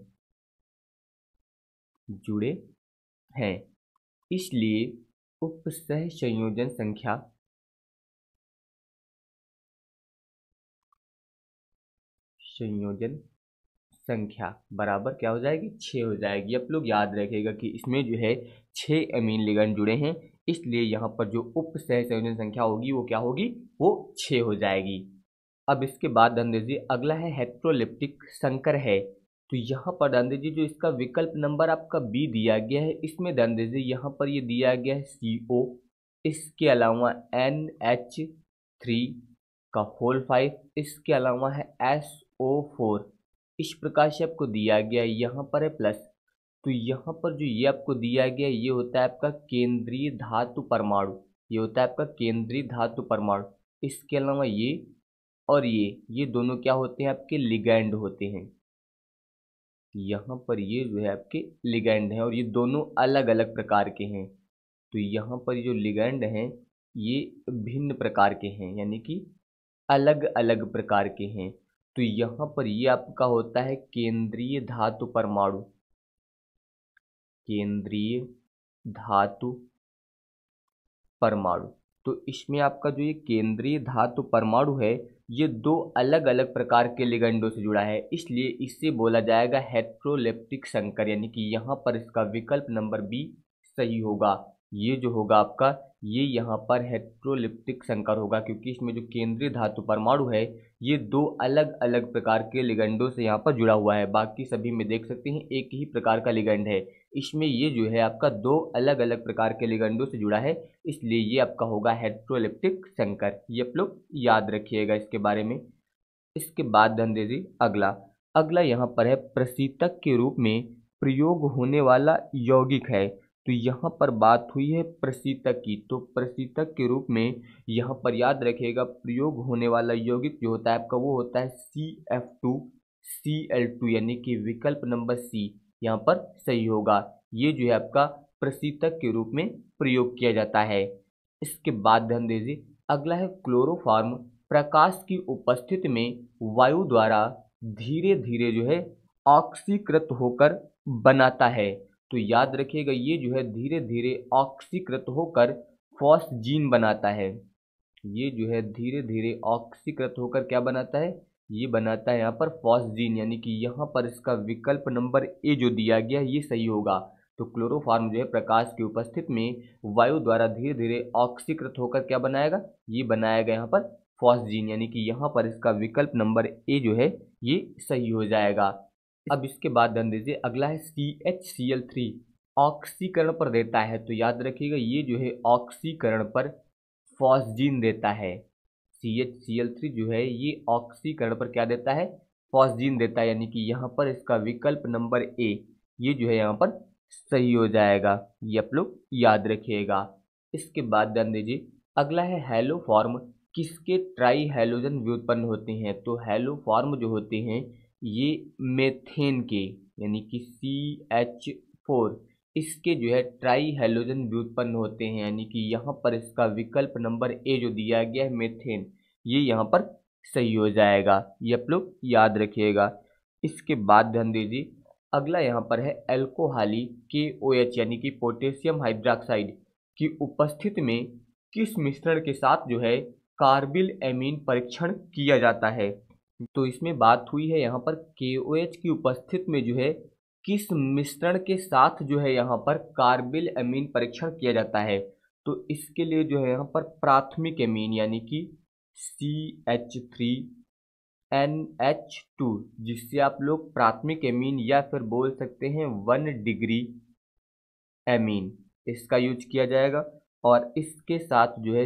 A: इसलिए उप सहसंयोजन संख्या बराबर क्या हो जाएगी, 6 हो जाएगी। आप लोग याद रखिएगा कि इसमें जो है 6 अमीन लिगैंड जुड़े हैं, इसलिए यहाँ पर जो उप सहसंयोजन संख्या होगी वो क्या होगी, वो 6 हो जाएगी। अब इसके बाद ध्यान दीजिए अगला है हेट्रोलिप्टिक संकर है। तो यहाँ पर ध्यान दीजिए जो इसका विकल्प नंबर आपका बी दिया गया है, इसमें ध्यान दीजिए यहाँ पर ये दिया गया है CO, इसके अलावा NH3 का होल 5, इसके अलावा है SO4, इस प्रकार से आपको दिया गया है। यहाँ पर है प्लस, तो यहाँ पर जो ये आपको दिया गया ये होता है आपका केंद्रीय धातु परमाणु, ये होता है आपका केंद्रीय धातु परमाणु। इसके अलावा ये और ये दोनों क्या होते हैं, आपके लिगैंड होते हैं। यहाँ पर ये जो है आपके लिगैंड हैं और ये दोनों अलग अलग प्रकार के हैं। तो यहाँ पर जो लिगैंड हैं ये भिन्न प्रकार के हैं, यानी कि अलग अलग प्रकार के हैं। तो यहाँ पर ये आपका होता है केंद्रीय धातु परमाणु, केंद्रीय धातु परमाणु। तो इसमें आपका जो ये केंद्रीय धातु परमाणु है ये दो अलग अलग प्रकार के लिगैंडों से जुड़ा है, इसलिए इससे बोला जाएगा हेट्रोलेप्टिक संकर, यानी कि यहाँ पर इसका विकल्प नंबर बी सही होगा। ये जो होगा आपका ये यहाँ पर हेट्रोलिप्टिक संकर होगा, क्योंकि इसमें जो केंद्रीय धातु परमाणु है ये दो अलग अलग प्रकार के लिगैंडों से यहाँ पर जुड़ा हुआ है। बाकी सभी में देख सकते हैं एक ही प्रकार का लिगैंड है, इसमें ये जो है आपका दो अलग अलग प्रकार के लिगैंडों से जुड़ा है, इसलिए ये आपका होगा हेट्रोलिप्टिक संकर। ये आप लोग याद रखिएगा इसके बारे में। इसके बाद ध्यान दीजिए अगला यहाँ पर है प्रशीतक के रूप में प्रयोग होने वाला यौगिक है। तो यहाँ पर बात हुई है प्रशीतक की, तो प्रशीतक के रूप में यहाँ पर याद रखिएगा प्रयोग होने वाला यौगिक जो होता है आपका वो होता है CF2Cl2, यानी कि विकल्प नंबर सी यहाँ पर सही होगा। ये जो है आपका प्रशीतक के रूप में प्रयोग किया जाता है। इसके बाद ध्यान दीजिए अगला है क्लोरोफॉर्म प्रकाश की उपस्थिति में वायु द्वारा धीरे धीरे जो है ऑक्सीकृत होकर बनाता है। तो याद रखिएगा ये जो है धीरे धीरे ऑक्सीकृत होकर फॉस्जीन बनाता है। ये जो है धीरे धीरे ऑक्सीकृत होकर क्या बनाता है, ये बनाता है यहाँ पर फॉस्जीन, यानी कि यहाँ पर इसका विकल्प नंबर ए जो दिया गया है ये सही होगा। तो क्लोरोफॉर्म जो है प्रकाश की उपस्थिति में वायु द्वारा धीरे धीरे ऑक्सीकृत होकर क्या बनाएगा, ये बनाएगा यहाँ पर फॉस्जीन, यानी कि यहाँ पर इसका विकल्प नंबर ए जो है ये सही हो जाएगा। अब इसके बाद ध्यान दीजिए अगला है CHCl3 ऑक्सीकरण पर देता है। तो याद रखिएगा ये जो है ऑक्सीकरण पर फॉस्जीन देता है। CHCl3 जो है ये ऑक्सीकरण पर क्या देता है, फॉस्जीन देता है, यानी कि यहाँ पर इसका विकल्प नंबर ए ये जो है यहाँ पर सही हो जाएगा। ये आप लोग याद रखिएगा। इसके बाद ध्यान दीजिए अगला है हेलोफॉर्म किसके ट्राई हेलोजन व्युत्पन्न होते हैं। तो हेलोफॉर्म जो होते हैं ये मेथेन के, यानी कि CH4 इसके जो है ट्राई हेलोजन व्युत्पन्न होते हैं, यानी कि यहाँ पर इसका विकल्प नंबर ए जो दिया गया है मेथेन ये यहाँ पर सही हो जाएगा। ये आप लोग याद रखिएगा। इसके बाद ध्यान दीजिए अगला यहाँ पर है एल्कोहली KOH, यानी कि पोटेशियम हाइड्रोक्साइड की उपस्थिति में किस मिश्रण के साथ जो है कार्बिल एमीन परीक्षण किया जाता है। तो इसमें बात हुई है यहाँ पर KOH की उपस्थिति में जो है किस मिश्रण के साथ जो है यहाँ पर कार्बिल एमीन परीक्षण किया जाता है। तो इसके लिए जो है यहाँ पर प्राथमिक एमीन, यानी कि CH3NH2 जिससे आप लोग प्राथमिक एमीन या फिर बोल सकते हैं 1 डिग्री एमीन, इसका यूज किया जाएगा। और इसके साथ जो है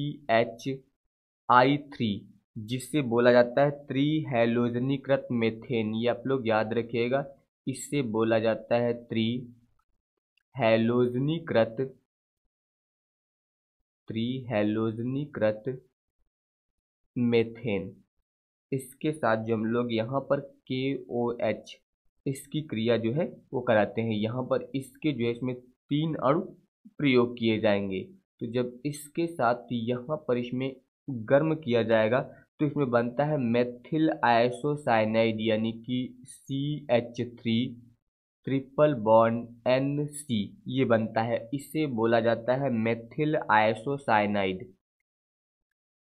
A: CHI3 जिससे बोला जाता है त्रिहैलोजनीकृत मेथेन, ये आप लोग याद रखिएगा, इससे बोला जाता है त्रिहैलोजनीकृत मेथेन। इसके साथ जो हम लोग यहाँ पर KOH इसकी क्रिया जो है वो कराते हैं, यहाँ पर इसके जो है इसमें 3 अणु प्रयोग किए जाएंगे। तो जब इसके साथ यहाँ पर इसमें गर्म किया जाएगा तो इसमें बनता है मेथिल आइसोसाइनाइड, यानी कि CH3 ट्रिपल बॉन्ड NC ये बनता है, इसे बोला जाता है मेथिल आइसोसाइनाइड।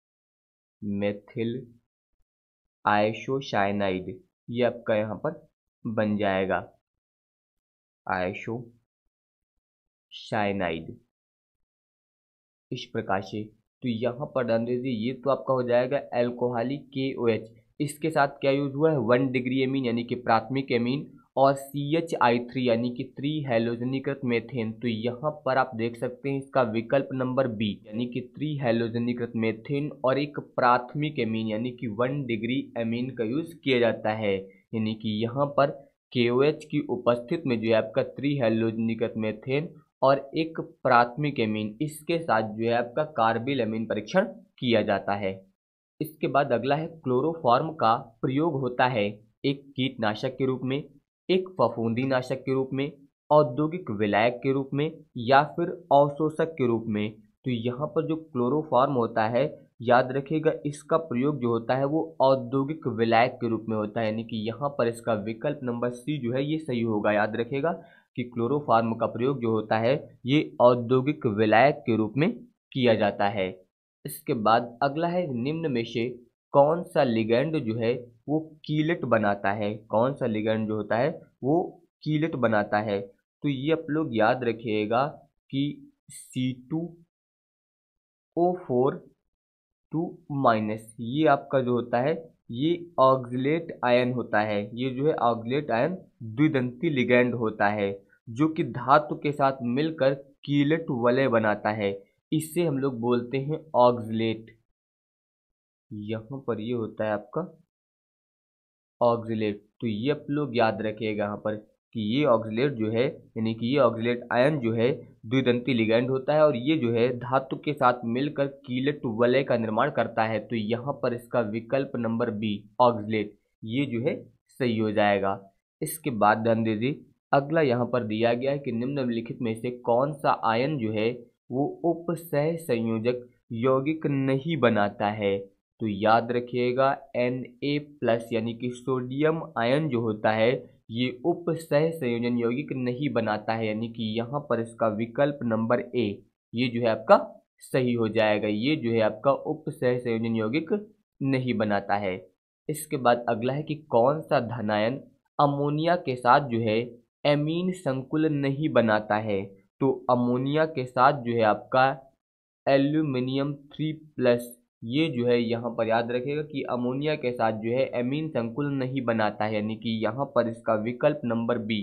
A: मेथिल आइसोसाइनाइड ये आपका यहाँ पर बन जाएगा आइसो साइनाइड, इस प्रकार से। तो यहाँ पर ध्यान दीजिए, ये तो आपका हो जाएगा एल्कोहलिक KOH। इसके साथ क्या यूज हुआ है, 1 डिग्री एमीन यानी कि प्राथमिक एमीन, और CH3 यानी कि 3 हैलोजनीकृत मेथेन। तो यहाँ पर आप देख सकते हैं इसका विकल्प नंबर बी यानी कि 3 हैलोजनीकृत मेथेन और एक प्राथमिक एमीन यानी कि 1 डिग्री एमीन का यूज किया जाता है। यानी कि यहाँ पर KOH की उपस्थित में जो है आपका 3 हैलोजनीकृत मेथेन और एक प्राथमिक एमीन, इसके साथ जो है आपका कार्बिल एमीन परीक्षण किया जाता है। इसके बाद अगला है क्लोरोफॉर्म का प्रयोग होता है एक कीटनाशक के रूप में, एक फफूंदी नाशक के रूप में, औद्योगिक विलायक के रूप में, या फिर अवशोषक के रूप में। तो यहाँ पर जो क्लोरोफॉर्म होता है, याद रखिएगा इसका प्रयोग जो होता है वो औद्योगिक विलायक के रूप में होता है। यानी कि यहाँ पर इसका विकल्प नंबर सी जो है ये सही होगा। याद रखिएगा कि क्लोरोफॉर्म का प्रयोग जो होता है ये औद्योगिक विलायक के रूप में किया जाता है। इसके बाद अगला है निम्न में से कौन सा लिगैंड जो है वो कीलेट बनाता है, कौन सा लिगैंड जो होता है वो कीलेट बनाता है। तो ये आप लोग याद रखिएगा कि C2O4 2- ये आपका जो होता है ये ऑक्सलेट आयन होता है। ये जो है ऑक्सलेट आयन द्विदंती लिगैंड होता है जो कि धातु के साथ मिलकर कीलेट वलय बनाता है। इससे हम लोग बोलते हैं ऑक्सलेट। यहाँ पर ये होता है आपका ऑक्सलेट। तो ये आप लोग याद रखिएगा यहाँ पर कि ये ऑक्सलेट जो है यानी कि ये ऑक्सलेट आयन जो है द्विदंती लिगैंड होता है और ये जो है धातु के साथ मिलकर कीलेट वलय का निर्माण करता है। तो यहाँ पर इसका विकल्प नंबर बी ऑक्सलेट ये जो है सही हो जाएगा। इसके बाद ध्यान दीजिए अगला यहाँ पर दिया गया है कि निम्नलिखित में से कौन सा आयन जो है वो उपसह संयोजक यौगिक नहीं बनाता है। तो याद रखिएगा Na+ यानी कि सोडियम आयन जो होता है ये उपसह संयोजन यौगिक नहीं बनाता है। यानी कि यहाँ पर इसका विकल्प नंबर ए ये जो है आपका सही हो जाएगा। ये जो है आपका उपसह संयोजन यौगिक नहीं बनाता है। इसके बाद अगला है कि कौन सा धनायन अमोनिया के साथ जो है एमीन संकुल नहीं बनाता है। तो अमोनिया के साथ जो है आपका एल्यूमिनियम 3+ ये जो है यहाँ पर याद रखिएगा कि अमोनिया के साथ जो है एमीन संकुल नहीं बनाता है। यानी कि यहाँ पर इसका विकल्प नंबर बी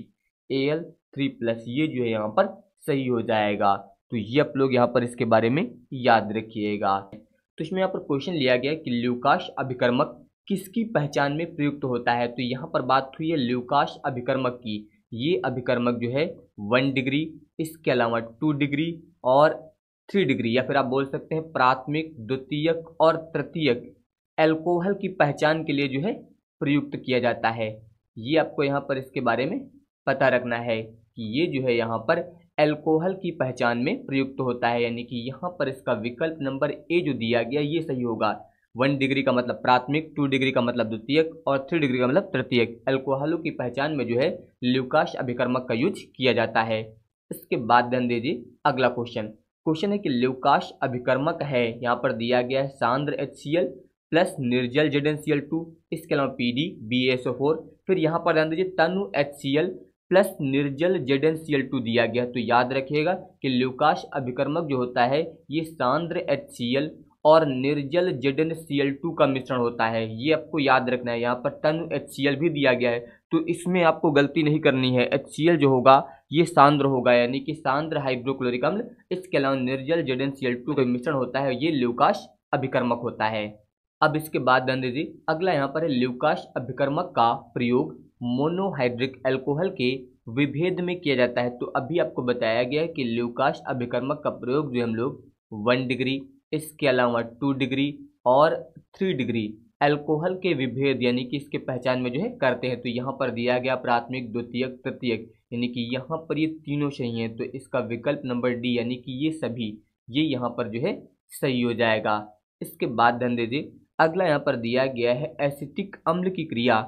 A: Al3+ ये जो है यहाँ पर सही हो जाएगा। तो ये आप लोग यहाँ पर इसके बारे में याद रखिएगा। तो इसमें यहाँ पर क्वेश्चन लिया गया कि ल्यूकास अभिकर्मक किसकी पहचान में प्रयुक्त होता है। तो यहाँ पर बात हुई है ल्यूकास अभिकर्मक की। ये अभिकर्मक जो है 1 डिग्री, इसके अलावा 2 डिग्री और 3 डिग्री, या फिर आप बोल सकते हैं प्राथमिक, द्वितीयक और तृतीयक अल्कोहल की पहचान के लिए जो है प्रयुक्त किया जाता है। ये आपको यहाँ पर इसके बारे में पता रखना है कि ये जो है यहाँ पर अल्कोहल की पहचान में प्रयुक्त होता है। यानी कि यहाँ पर इसका विकल्प नंबर ए जो दिया गया ये सही होगा। 1 डिग्री का मतलब प्राथमिक, 2 डिग्री का मतलब द्वितीयक और 3 डिग्री का मतलब तृतीयक अल्कोहलों की पहचान में जो है ल्यूकास अभिकर्मक का यूज किया जाता है। इसके बाद ध्यान दीजिए अगला क्वेश्चन है कि ल्यूकास अभिकर्मक है, यहाँ पर दिया गया है सांद्र HCl प्लस निर्जल ZnCl2, इसके अलावा PD BaSO4, फिर यहाँ पर ध्यान दीजिए तनु HCl प्लस निर्जल ZnCl2 दिया गया। तो याद रखिएगा कि ल्यूकास अभिकर्मक जो होता है ये सांद्र HCl और निर्जल ZnCl2 का मिश्रण होता है। ये आपको याद रखना है। यहाँ पर तनु HCl भी दिया गया है तो इसमें आपको गलती नहीं करनी है। HCl जो होगा ये सांद्र होगा यानी कि सांद्र हाइड्रोक्लोरिक अम्ल, इसके अलावा निर्जल ZnCl2 का मिश्रण होता है, ये ल्यूकास अभिकर्मक होता है। अब इसके बाद ध्यान दीजिए अगला यहाँ पर है ल्यूकास अभिकर्मक का प्रयोग मोनोहाइड्रिक अल्कोहल के विभेद में किया जाता है। तो अभी आपको बताया गया है कि ल्यूकास अभिकर्मक का प्रयोग जो हम लोग 1 डिग्री, इसके अलावा 2 डिग्री और 3 डिग्री अल्कोहल के विभेद यानी कि इसके पहचान में जो है करते हैं। तो यहाँ पर दिया गया प्राथमिक, द्वितीयक, तृतीयक, यानी कि यहाँ पर ये तीनों सही हैं। तो इसका विकल्प नंबर डी यानी कि ये सभी ये यहाँ पर जो है सही हो जाएगा। इसके बाद ध्यान दीजिए अगला यहाँ पर दिया गया है एसिटिक अम्ल की क्रिया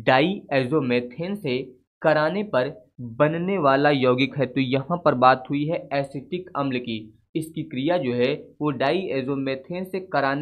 A: डाईएजोमेथेन से कराने पर बनने वाला यौगिक है। तो यहाँ पर बात हुई है एसिटिक अम्ल की। इसकी क्रिया जो है वो डाईएजोमेथेन से कराने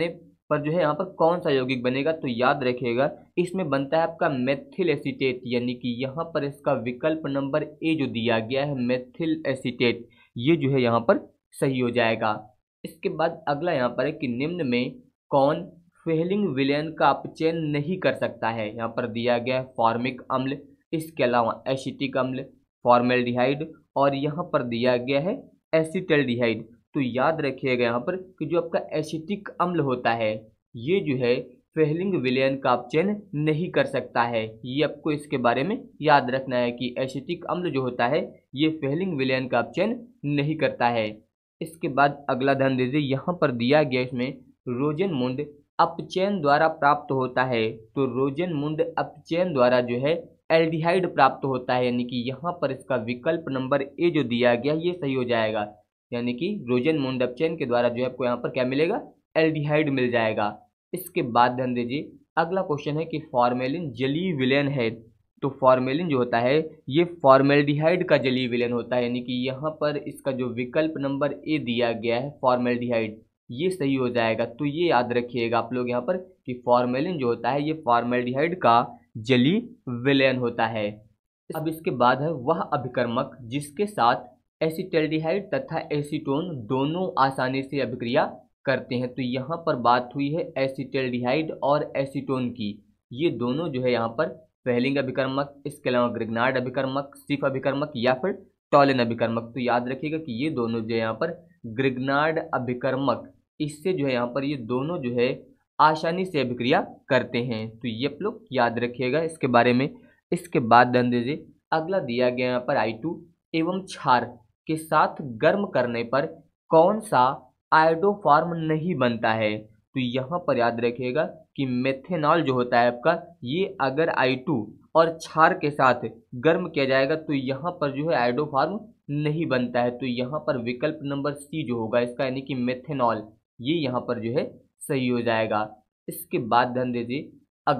A: पर जो है यहाँ पर कौन सा यौगिक बनेगा, तो याद रखिएगा इसमें बनता है आपका मेथिल एसीटेट, यानी कि यहाँ पर इसका विकल्प नंबर ए जो दिया गया है मेथिल एसीटेट, ये जो है यहाँ पर सही हो जाएगा। इसके बाद अगला यहाँ पर है कि निम्न में कौन फेलिंग विलेन का अपचयन नहीं कर सकता है। यहाँ पर दिया गया है फॉर्मिक अम्ल, इसके अलावा एसिटिक अम्ल, फॉर्मेल्डिहाइड और यहाँ पर दिया गया है एसिटल्डिहाइड। तो याद रखिएगा यहाँ पर कि जो आपका एसिटिक अम्ल होता है ये जो है फेलिंग विलेन का अपचयन नहीं कर सकता है। ये आपको इसके बारे में याद रखना है कि एसिटिक अम्ल जो होता है ये फेलिंग विलेन का अपचयन नहीं करता है। इसके बाद अगला ध्यान दीजिए, यहाँ पर दिया गया इसमें रोजेनमुंड अपचयन द्वारा प्राप्त होता है। तो रोजेनमुंड अपचयन द्वारा जो है एल्डिहाइड प्राप्त होता है, यानी कि यहाँ पर इसका विकल्प नंबर ए जो दिया गया ये सही हो जाएगा। यानी कि रोजेनमुंड अपचयन के द्वारा जो है आपको यहाँ पर क्या मिलेगा, एल्डिहाइड मिल जाएगा। इसके बाद ध्यान दीजिए अगला क्वेश्चन है कि फॉर्मेलिन जलीय विलेन है। तो फॉर्मेलिन जो होता है ये फॉर्मेल्डिहाइड का जलीय विलेन होता है, यानी कि यहाँ पर इसका जो विकल्प नंबर ए दिया गया है फॉर्मेल्डिहाइड ये सही हो जाएगा। तो ये याद रखिएगा आप लोग यहाँ पर कि फॉर्मेलिन जो होता है ये फॉर्मेल्डिहाइड का जलीय विलेन होता है। अब इसके बाद है वह अभिकर्मक जिसके साथ एसिटल्डिहाइड तथा एसीटोन दोनों आसानी से अभिक्रिया करते हैं। तो यहाँ पर बात हुई है एसिटल्डिहाइड और एसीटोन की, ये दोनों जो है यहाँ पर फेलिंग अभिकर्मक, इसके अलावा ग्रिग्नार्ड अभिकर्मक, सिफ अभिकर्मक या फिर टॉलन अभिकर्मक। तो याद रखिएगा कि ये दोनों जो है यहाँ पर ग्रिग्नार्ड अभिकर्मक, इससे जो है यहाँ पर ये दोनों जो है आसानी से अभिक्रिया करते हैं। तो ये आप लोग याद रखिएगा इसके बारे में। इसके बाद ध्यान दीजिए अगला दिया गया यहाँ पर I2 एवं क्षार के साथ गर्म करने पर कौन सा आयोडोफॉर्म नहीं बनता है। तो यहाँ पर याद रखिएगा कि मेथेनॉल जो होता है आपका ये अगर I2 और क्षार के साथ गर्म किया जाएगा तो यहाँ पर जो है आयोडोफॉर्म नहीं बनता है। तो यहाँ पर विकल्प नंबर सी जो होगा इसका, यानी कि मेथेनॉल, ये यहाँ पर जो है सही हो जाएगा। इसके बाद ध्यान दीजिए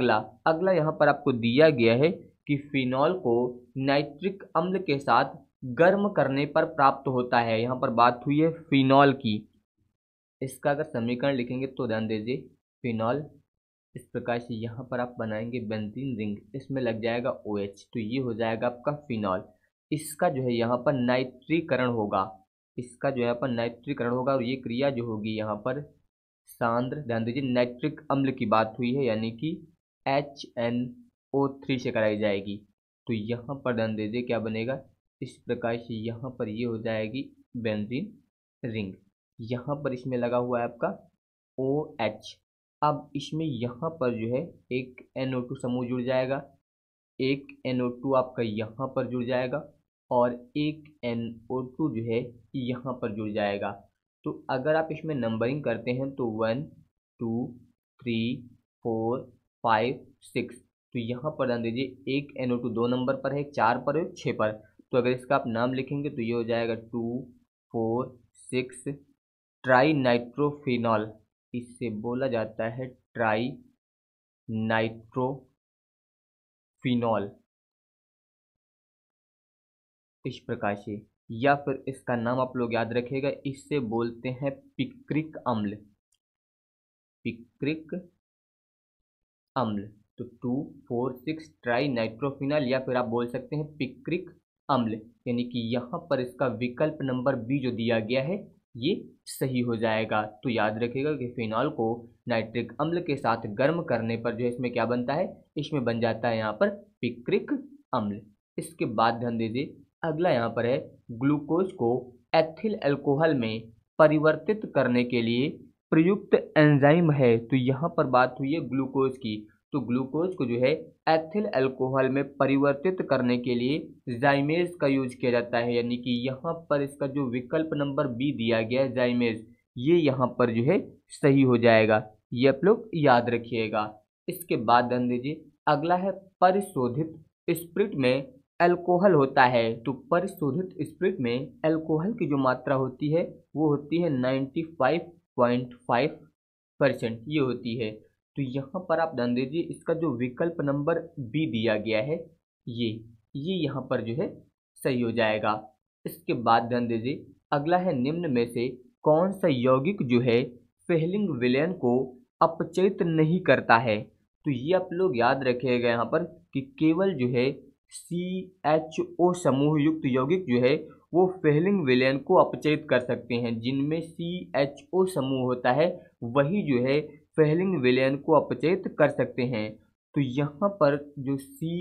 A: अगला यहाँ पर आपको दिया गया है कि फिनॉल को नाइट्रिक अम्ल के साथ गर्म करने पर प्राप्त होता है। यहाँ पर बात हुई है फिनॉल की, इसका अगर समीकरण लिखेंगे तो ध्यान दीजिए फिनॉल इस प्रकार से यहाँ पर आप बनाएंगे बेंजीन रिंग, इसमें लग जाएगा OH, तो ये हो जाएगा आपका फिनॉल। इसका जो है यहाँ पर नाइट्रीकरण होगा, इसका जो है यहाँ पर नाइट्रीकरण होगा और ये क्रिया जो होगी यहाँ पर सांद्र, ध्यान दीजिए नाइट्रिक अम्ल की बात हुई है यानी कि HNO3 से कराई जाएगी। तो यहाँ पर ध्यान दीजिए क्या बनेगा, इस प्रकार से यहाँ पर ये हो जाएगी बेंजीन रिंग। यहाँ पर इसमें लगा हुआ है आपका OH। अब इसमें यहाँ पर जो है एक NO2 समूह जुड़ जाएगा, एक NO2 आपका यहाँ पर जुड़ जाएगा और एक NO2 जो है यहाँ पर जुड़ जाएगा। तो अगर आप इसमें नंबरिंग करते हैं तो 1 2 3 4 5 6, तो यहाँ पर ध्यान दीजिए एक NO2 2 नंबर पर है, 4 पर है, 6 पर। तो अगर इसका आप नाम लिखेंगे तो ये हो जाएगा 2 4 6 ट्राई नाइट्रोफिनॉल, इससे बोला जाता है ट्राई नाइट्रोफिनॉल इस प्रकार से। या फिर इसका नाम आप लोग याद रखिएगा, इससे बोलते हैं पिक्रिक अम्ल, पिक्रिक अम्ल। तो 2 4 6 ट्राई नाइट्रोफिनॉल या फिर आप बोल सकते हैं पिक्रिक अम्ल, यानी कि यहाँ पर इसका विकल्प नंबर बी जो दिया गया है ये सही हो जाएगा। तो याद रखिएगा कि फिनॉल को नाइट्रिक अम्ल के साथ गर्म करने पर जो है इसमें क्या बनता है, इसमें बन जाता है यहाँ पर पिक्रिक अम्ल। इसके बाद ध्यान दीजिए अगला यहाँ पर है ग्लूकोज को एथिल अल्कोहल में परिवर्तित करने के लिए प्रयुक्त एंजाइम है। तो यहाँ पर बात हुई है ग्लूकोज की, तो ग्लूकोज को जो है एथिल अल्कोहल में परिवर्तित करने के लिए जाइमेज का यूज किया जाता है, यानी कि यहाँ पर इसका जो विकल्प नंबर बी दिया गया है जाइमेज, ये यहाँ पर जो है सही हो जाएगा। ये आप लोग याद रखिएगा। इसके बाद ध्यान दीजिए अगला है परिशोधित स्पिरिट में अल्कोहल होता है। तो परिशोधित स्पिरिट में अल्कोहल की जो मात्रा होती है वो होती है 95.5% ये होती है। तो यहाँ पर आप ध्यान दीजिए इसका जो विकल्प नंबर बी दिया गया है ये यहाँ पर जो है सही हो जाएगा। इसके बाद ध्यान दीजिए अगला है निम्न में से कौन सा यौगिक जो है फेलिंग विलेन को अपचयित नहीं करता है। तो ये आप लोग याद रखिएगा यहाँ पर कि केवल जो है CHO समूह युक्त यौगिक जो है वो फेलिंग विलयन को अपचयित कर सकते हैं। जिनमें CHO समूह होता है वही जो है फेलिंग विलयन को अपचयित कर सकते हैं। तो यहाँ पर जो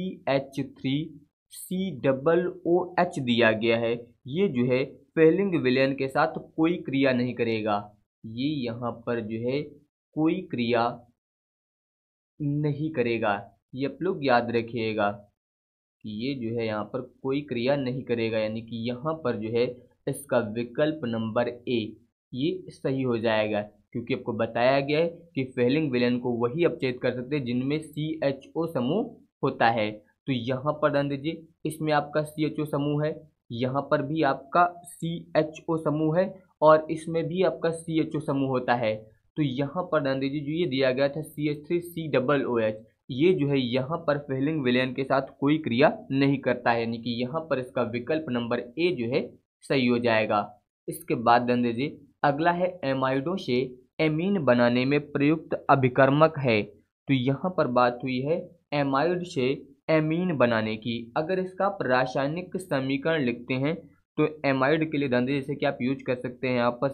A: CH3COOH दिया गया है ये जो है फेलिंग विलयन के साथ कोई क्रिया नहीं करेगा। ये यहाँ पर जो है कोई क्रिया नहीं करेगा। ये आप लोग याद रखिएगा कि ये जो है यहाँ पर कोई क्रिया नहीं करेगा, यानी कि यहाँ पर जो है इसका विकल्प नंबर ए ये सही हो जाएगा, क्योंकि आपको बताया गया है कि फेलिंग विलयन को वही अपचयित कर सकते हैं जिनमें CHO समूह होता है। तो यहाँ पर ध्यान दीजिए, इसमें आपका CHO समूह है, यहाँ पर भी आपका CHO समूह है और इसमें भी आपका CHO समूह होता है। तो यहाँ पर ध्यान दीजिए, जो ये दिया गया था CH3COOH ये जो है यहाँ पर फेलिंग विलयन के साथ कोई क्रिया नहीं करता है, यानी कि यहाँ पर इसका विकल्प नंबर ए जो है सही हो जाएगा। इसके बाद ध्यान दीजिए, अगला है एमाइडों से एमीन बनाने में प्रयुक्त अभिकर्मक है। तो यहाँ पर बात हुई है एमाइड से एमीन बनाने की। अगर इसका आप रासायनिक समीकरण लिखते हैं तो एमाइड के लिए ध्यान दीजिए, जैसे कि आप यूज कर सकते हैं यहाँ पर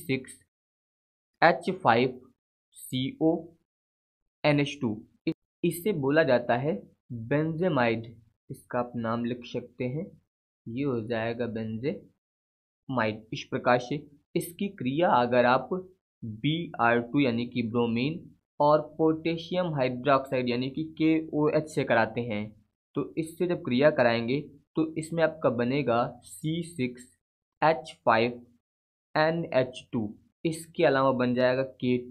A: C6H5CONH2, इससे बोला जाता है बेंजेमाइड। इसका आप नाम लिख सकते हैं, ये हो जाएगा बेंजेमाइड। इस प्रकार से इसकी क्रिया अगर आप Br2 यानी कि ब्रोमीन और पोटेशियम हाइड्रोक्साइड यानी कि KOH से कराते हैं, तो इससे जब क्रिया कराएंगे तो इसमें आपका बनेगा C6H5NH2। इसके अलावा बन जाएगा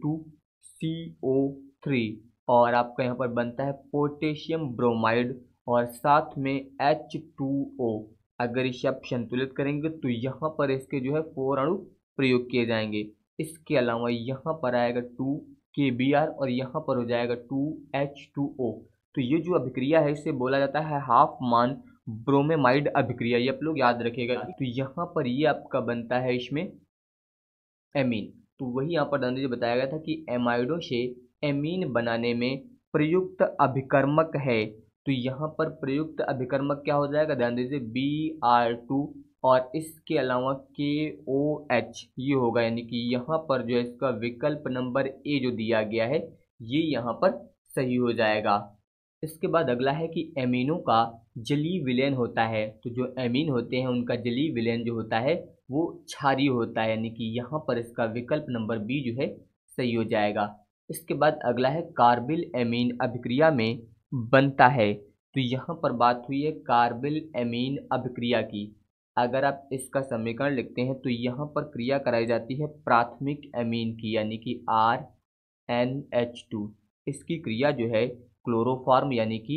A: K2CO3 और आपका यहाँ पर बनता है पोटेशियम ब्रोमाइड और साथ में H2O। अगर इसे आप संतुलित करेंगे तो यहाँ पर इसके जो है 4 अणु प्रयोग किए जाएंगे। इसके अलावा यहाँ पर आएगा 2KBr और यहाँ पर हो जाएगा 2H2O। तो ये जो अभिक्रिया है इसे बोला जाता है हाफ मान ब्रोमेमाइड अभिक्रिया, ये आप लोग याद रखिएगा। तो यहाँ पर ये आपका बनता है इसमें एमीन। तो वही यहाँ पर ध्यान दीजिए बताया गया था कि एमाइडों से एमीन बनाने में प्रयुक्त अभिकर्मक है। तो यहाँ पर प्रयुक्त अभिकर्मक क्या हो जाएगा, ध्यान दीजिए Br2 और इसके अलावा KOH ये होगा, यानी कि यहाँ पर जो है इसका विकल्प नंबर ए जो दिया गया है ये यहाँ पर सही हो जाएगा। इसके बाद अगला है कि एमीनों का जलीय विलयन होता है। तो जो एमीन होते हैं उनका जलीय विलयन जो होता है वो क्षारीय होता है, यानी कि यहाँ पर इसका विकल्प नंबर बी जो है सही हो जाएगा। इसके बाद अगला है कार्बिल एमीन अभिक्रिया में बनता है। तो यहाँ पर बात हुई है कार्बिल एमीन अभिक्रिया की। अगर आप इसका समीकरण लिखते हैं तो यहाँ पर क्रिया कराई जाती है प्राथमिक एमीन की, यानी कि RNH2। इसकी क्रिया जो है क्लोरोफॉर्म यानी कि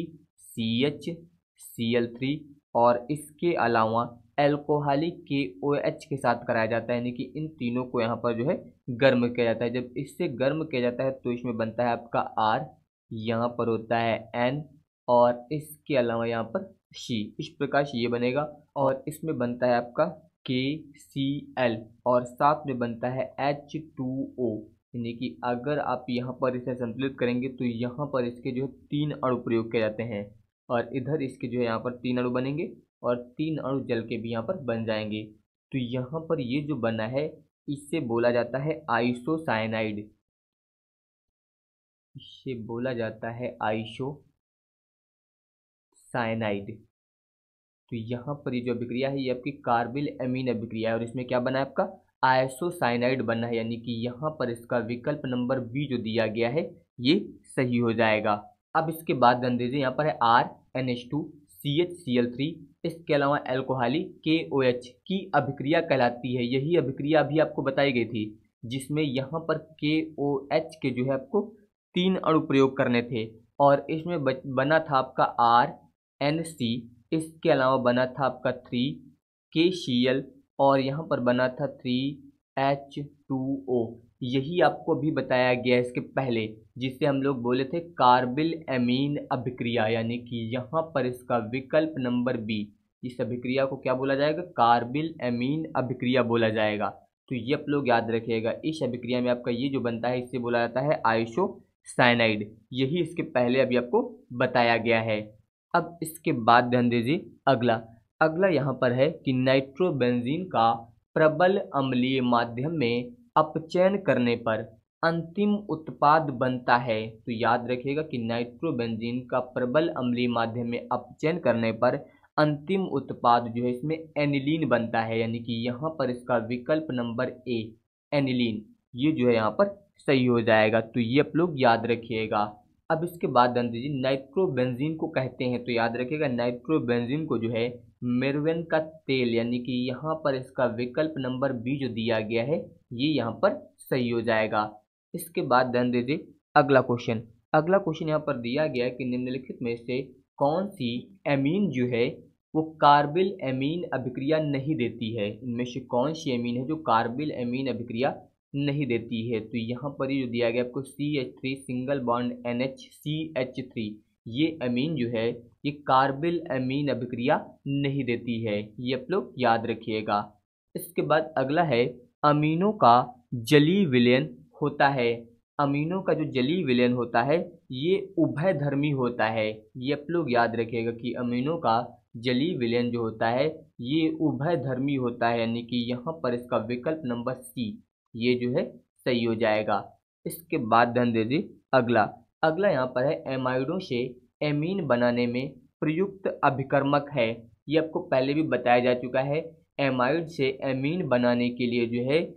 A: CHCl3 और इसके अलावा एल्कोहलिक KOH के साथ कराया जाता है, यानी कि इन तीनों को यहाँ पर जो है गर्म किया जाता है। जब इससे गर्म किया जाता है तो इसमें बनता है आपका R, यहाँ पर होता है N और इसके अलावा यहाँ पर C। इस प्रकार से ये बनेगा और इसमें बनता है आपका KCl और साथ में बनता है H2O, यानी कि अगर आप यहाँ पर इसे संतुलित करेंगे तो यहाँ पर इसके जो है 3 अणु प्रयोग किए जाते हैं और इधर इसके जो है यहाँ पर 3 अणु बनेंगे और 3 अणु जल के भी यहाँ पर बन जाएंगे। तो यहाँ पर ये जो बना है इससे बोला जाता है आइसोसाइनाइड। इससे बोला जाता है आइसोसाइनाइड। तो यहाँ पर ये जो अभिक्रिया है ये आपकी कार्बिल एमीन अभिक्रिया है और इसमें क्या बना है आपका आइसोसाइनाइड बना है, यानी कि यहाँ पर इसका विकल्प नंबर बी जो दिया गया है ये सही हो जाएगा। अब इसके बाद ध्यान दीजिए यहाँ पर है RNH2 CHCl3, इसके अलावा एल्कोहली KOH की अभिक्रिया कहलाती है। यही अभिक्रिया अभी आपको बताई गई थी जिसमें यहाँ पर KOH के जो है आपको 3 अणु प्रयोग करने थे और इसमें बना था आपका RNC, इसके अलावा बना था आपका 3KCl और यहाँ पर बना था 3H2O। यही आपको भी बताया गया इसके पहले, जिसे हम लोग बोले थे कार्बिल एमीन अभिक्रिया, यानी कि यहाँ पर इसका विकल्प नंबर बी, इस अभिक्रिया को क्या बोला जाएगा कार्बिल एमीन अभिक्रिया बोला जाएगा। तो ये आप लोग याद रखिएगा। इस अभिक्रिया में आपका ये जो बनता है इससे बोला जाता है आइसोसाइनाइड। यही इसके पहले अभी आपको बताया गया है। अब इसके बाद ध्यान दीजिए अगला अगला यहाँ पर है कि नाइट्रोबेंजीन का प्रबल अम्लीय माध्यम में अपचयन करने पर अंतिम उत्पाद बनता है। तो याद रखिएगा कि नाइट्रोबेंजीन का प्रबल अम्लीय माध्यम में अपचयन करने पर अंतिम उत्पाद जो है इसमें एनिलीन बनता है, यानी कि यहाँ पर इसका विकल्प नंबर ए एनिलीन ये जो है यहाँ पर सही हो जाएगा। तो ये आप लोग याद रखिएगा। अब इसके बाद ध्यान दीजिए नाइट्रोबेंजीन को कहते हैं, तो याद रखिएगा नाइट्रोबेंजीन को जो है मेरवेन का तेल, यानी कि यहाँ पर इसका विकल्प नंबर बी जो दिया गया है ये यहाँ पर सही हो जाएगा। इसके बाद ध्यान दीजिए अगला क्वेश्चन यहाँ पर दिया गया है कि निम्नलिखित में से कौन सी एमीन जो है वो कार्बिल एमीन अभिक्रिया नहीं देती है। इनमें से कौन सी एमीन है जो कार्बिल एमीन अभिक्रिया नहीं देती है। तो यहाँ पर ये जो दिया गया आपको CH3 सिंगल बॉन्ड NHCH3 ये एमीन जो है ये कार्बिल एमीन अभिक्रिया नहीं देती है, ये आप लोग याद रखिएगा। इसके बाद अगला है अमीनों का जलीय विलयन होता है। अमीनों का जो जलीय विलयन होता है ये उभयधर्मी होता है, ये आप लोग याद रखिएगा कि अमीनों का जलीय विलयन जो होता है ये उभयधर्मी होता है, यानी कि यहाँ पर इसका विकल्प नंबर सी ये जो है सही हो जाएगा। इसके बाद ध्यान दीजिए अगला यहाँ पर है एमाइडों से एमीन बनाने में प्रयुक्त अभिकर्मक है। ये आपको पहले भी बताया जा चुका है। एमाइड से एमीन बनाने के लिए जो है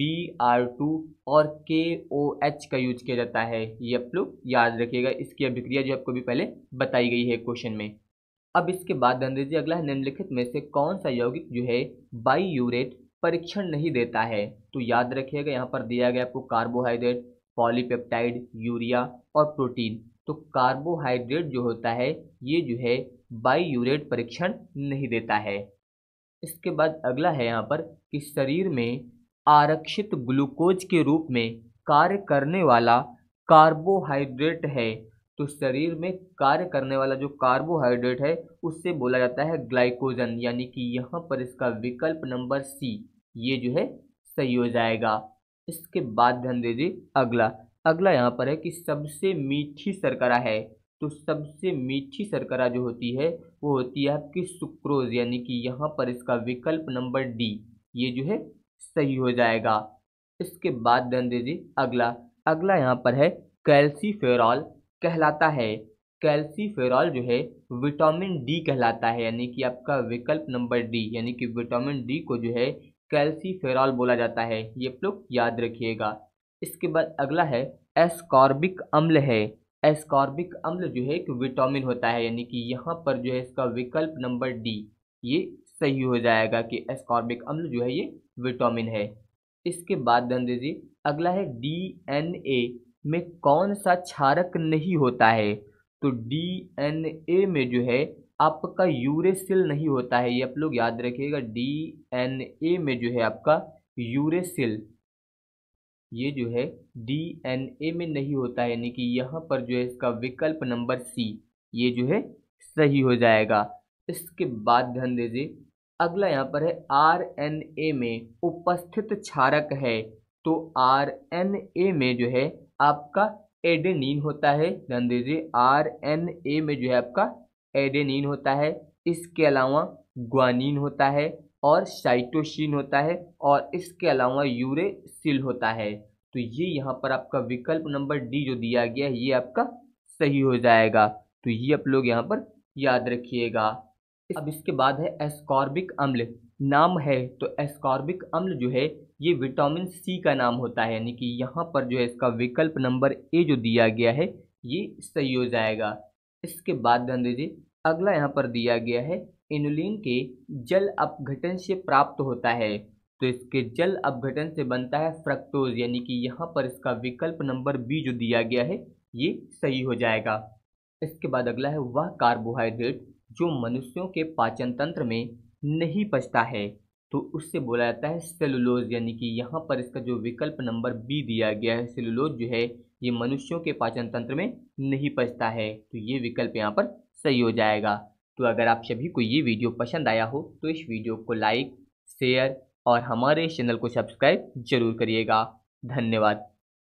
A: Br2 और KOH का यूज किया जाता है, ये आप लोग याद रखिएगा। इसकी अभिक्रिया जो आपको भी पहले बताई गई है क्वेश्चन में। अब इसके बाद ध्यान दीजिए अगला है निम्नलिखित में से कौन सा यौगिक जो है बाईयूरेट परीक्षण नहीं देता है। तो याद रखिएगा यहाँ पर दिया गया आपको कार्बोहाइड्रेट, पॉलीपेप्टाइड, यूरिया और प्रोटीन। तो कार्बोहाइड्रेट जो होता है ये जो है बाईयूरेट परीक्षण नहीं देता है। इसके बाद अगला है यहाँ पर कि शरीर में आरक्षित ग्लूकोज के रूप में कार्य करने वाला कार्बोहाइड्रेट है। तो शरीर में कार्य करने वाला जो कार्बोहाइड्रेट है उससे बोला जाता है ग्लाइकोजन, यानी कि यहाँ पर इसका विकल्प नंबर सी ये जो है सही हो जाएगा। इसके बाद ध्यान दीजिए अगला यहाँ पर है कि सबसे मीठी शर्करा है। तो सबसे मीठी शर्करा जो होती है वो होती है आपकी सुक्रोज, यानी कि यहाँ पर इसका विकल्प नंबर डी ये जो है सही हो जाएगा। इसके बाद ध्यान दीजिए अगला यहाँ पर है कैल्सीफेरॉल कहलाता है। कैल्सीफेरॉल जो है विटामिन डी कहलाता है, यानी कि आपका विकल्प नंबर डी, यानी कि विटामिन डी को जो है कैल्सीफेरॉल बोला जाता है, ये आप लोग याद रखिएगा। इसके बाद अगला है एस्कॉर्बिक अम्ल है। एस्कॉर्बिक अम्ल जो है एक विटामिन होता है, यानी कि यहाँ पर जो है इसका विकल्प नंबर डी ये सही हो जाएगा कि एस्कॉर्बिक अम्ल जो है ये विटामिन है। इसके बाद ध्यान दीजिए अगला है DNA में कौन सा क्षारक नहीं होता है। तो DNA में जो है आपका यूरेसिल नहीं होता है, ये आप लोग याद रखिएगा। DNA में जो है आपका यूरेसिल ये जो है DNA में नहीं होता है, यानी कि यहाँ पर जो है इसका विकल्प नंबर सी ये जो है सही हो जाएगा। इसके बाद ध्यान दीजिए अगला यहाँ पर है RNA में उपस्थित क्षारक है। तो RNA में जो है आपका एडेनिन होता है। ध्यान दीजिए RNA में जो है आपका एडेनिन होता है, इसके अलावा ग्वानिन होता है और साइटोसिन होता है और इसके अलावा यूरेसिल होता है। तो ये यहाँ पर आपका विकल्प नंबर डी जो दिया गया है ये आपका सही हो जाएगा। तो ये आप लोग यहाँ पर याद रखिएगा। अब इसके बाद है एस्कॉर्बिक अम्ल नाम है। तो एस्कॉर्बिक अम्ल जो है ये विटामिन सी का नाम होता है, यानी कि यहाँ पर जो है इसका विकल्प नंबर ए जो दिया गया है ये सही हो जाएगा। इसके बाद ध्यान दीजिए अगला यहाँ पर दिया गया है इनुलिन के जल अपघटन से प्राप्त होता है। तो इसके जल अपघटन से बनता है फ्रक्टोज, यानी कि यहाँ पर इसका विकल्प नंबर बी जो दिया गया है ये सही हो जाएगा। इसके बाद अगला है वह कार्बोहाइड्रेट जो मनुष्यों के पाचन तंत्र में नहीं पचता है। तो उससे बोला जाता है सेलुलोज, यानी कि यहाँ पर इसका जो विकल्प नंबर बी दिया गया है सेलुलोज जो है ये मनुष्यों के पाचन तंत्र में नहीं पचता है। तो ये विकल्प यहाँ पर सही हो जाएगा। तो अगर आप सभी को ये वीडियो पसंद आया हो तो इस वीडियो को लाइक, शेयर और हमारे इस चैनल को सब्सक्राइब जरूर करिएगा। धन्यवाद।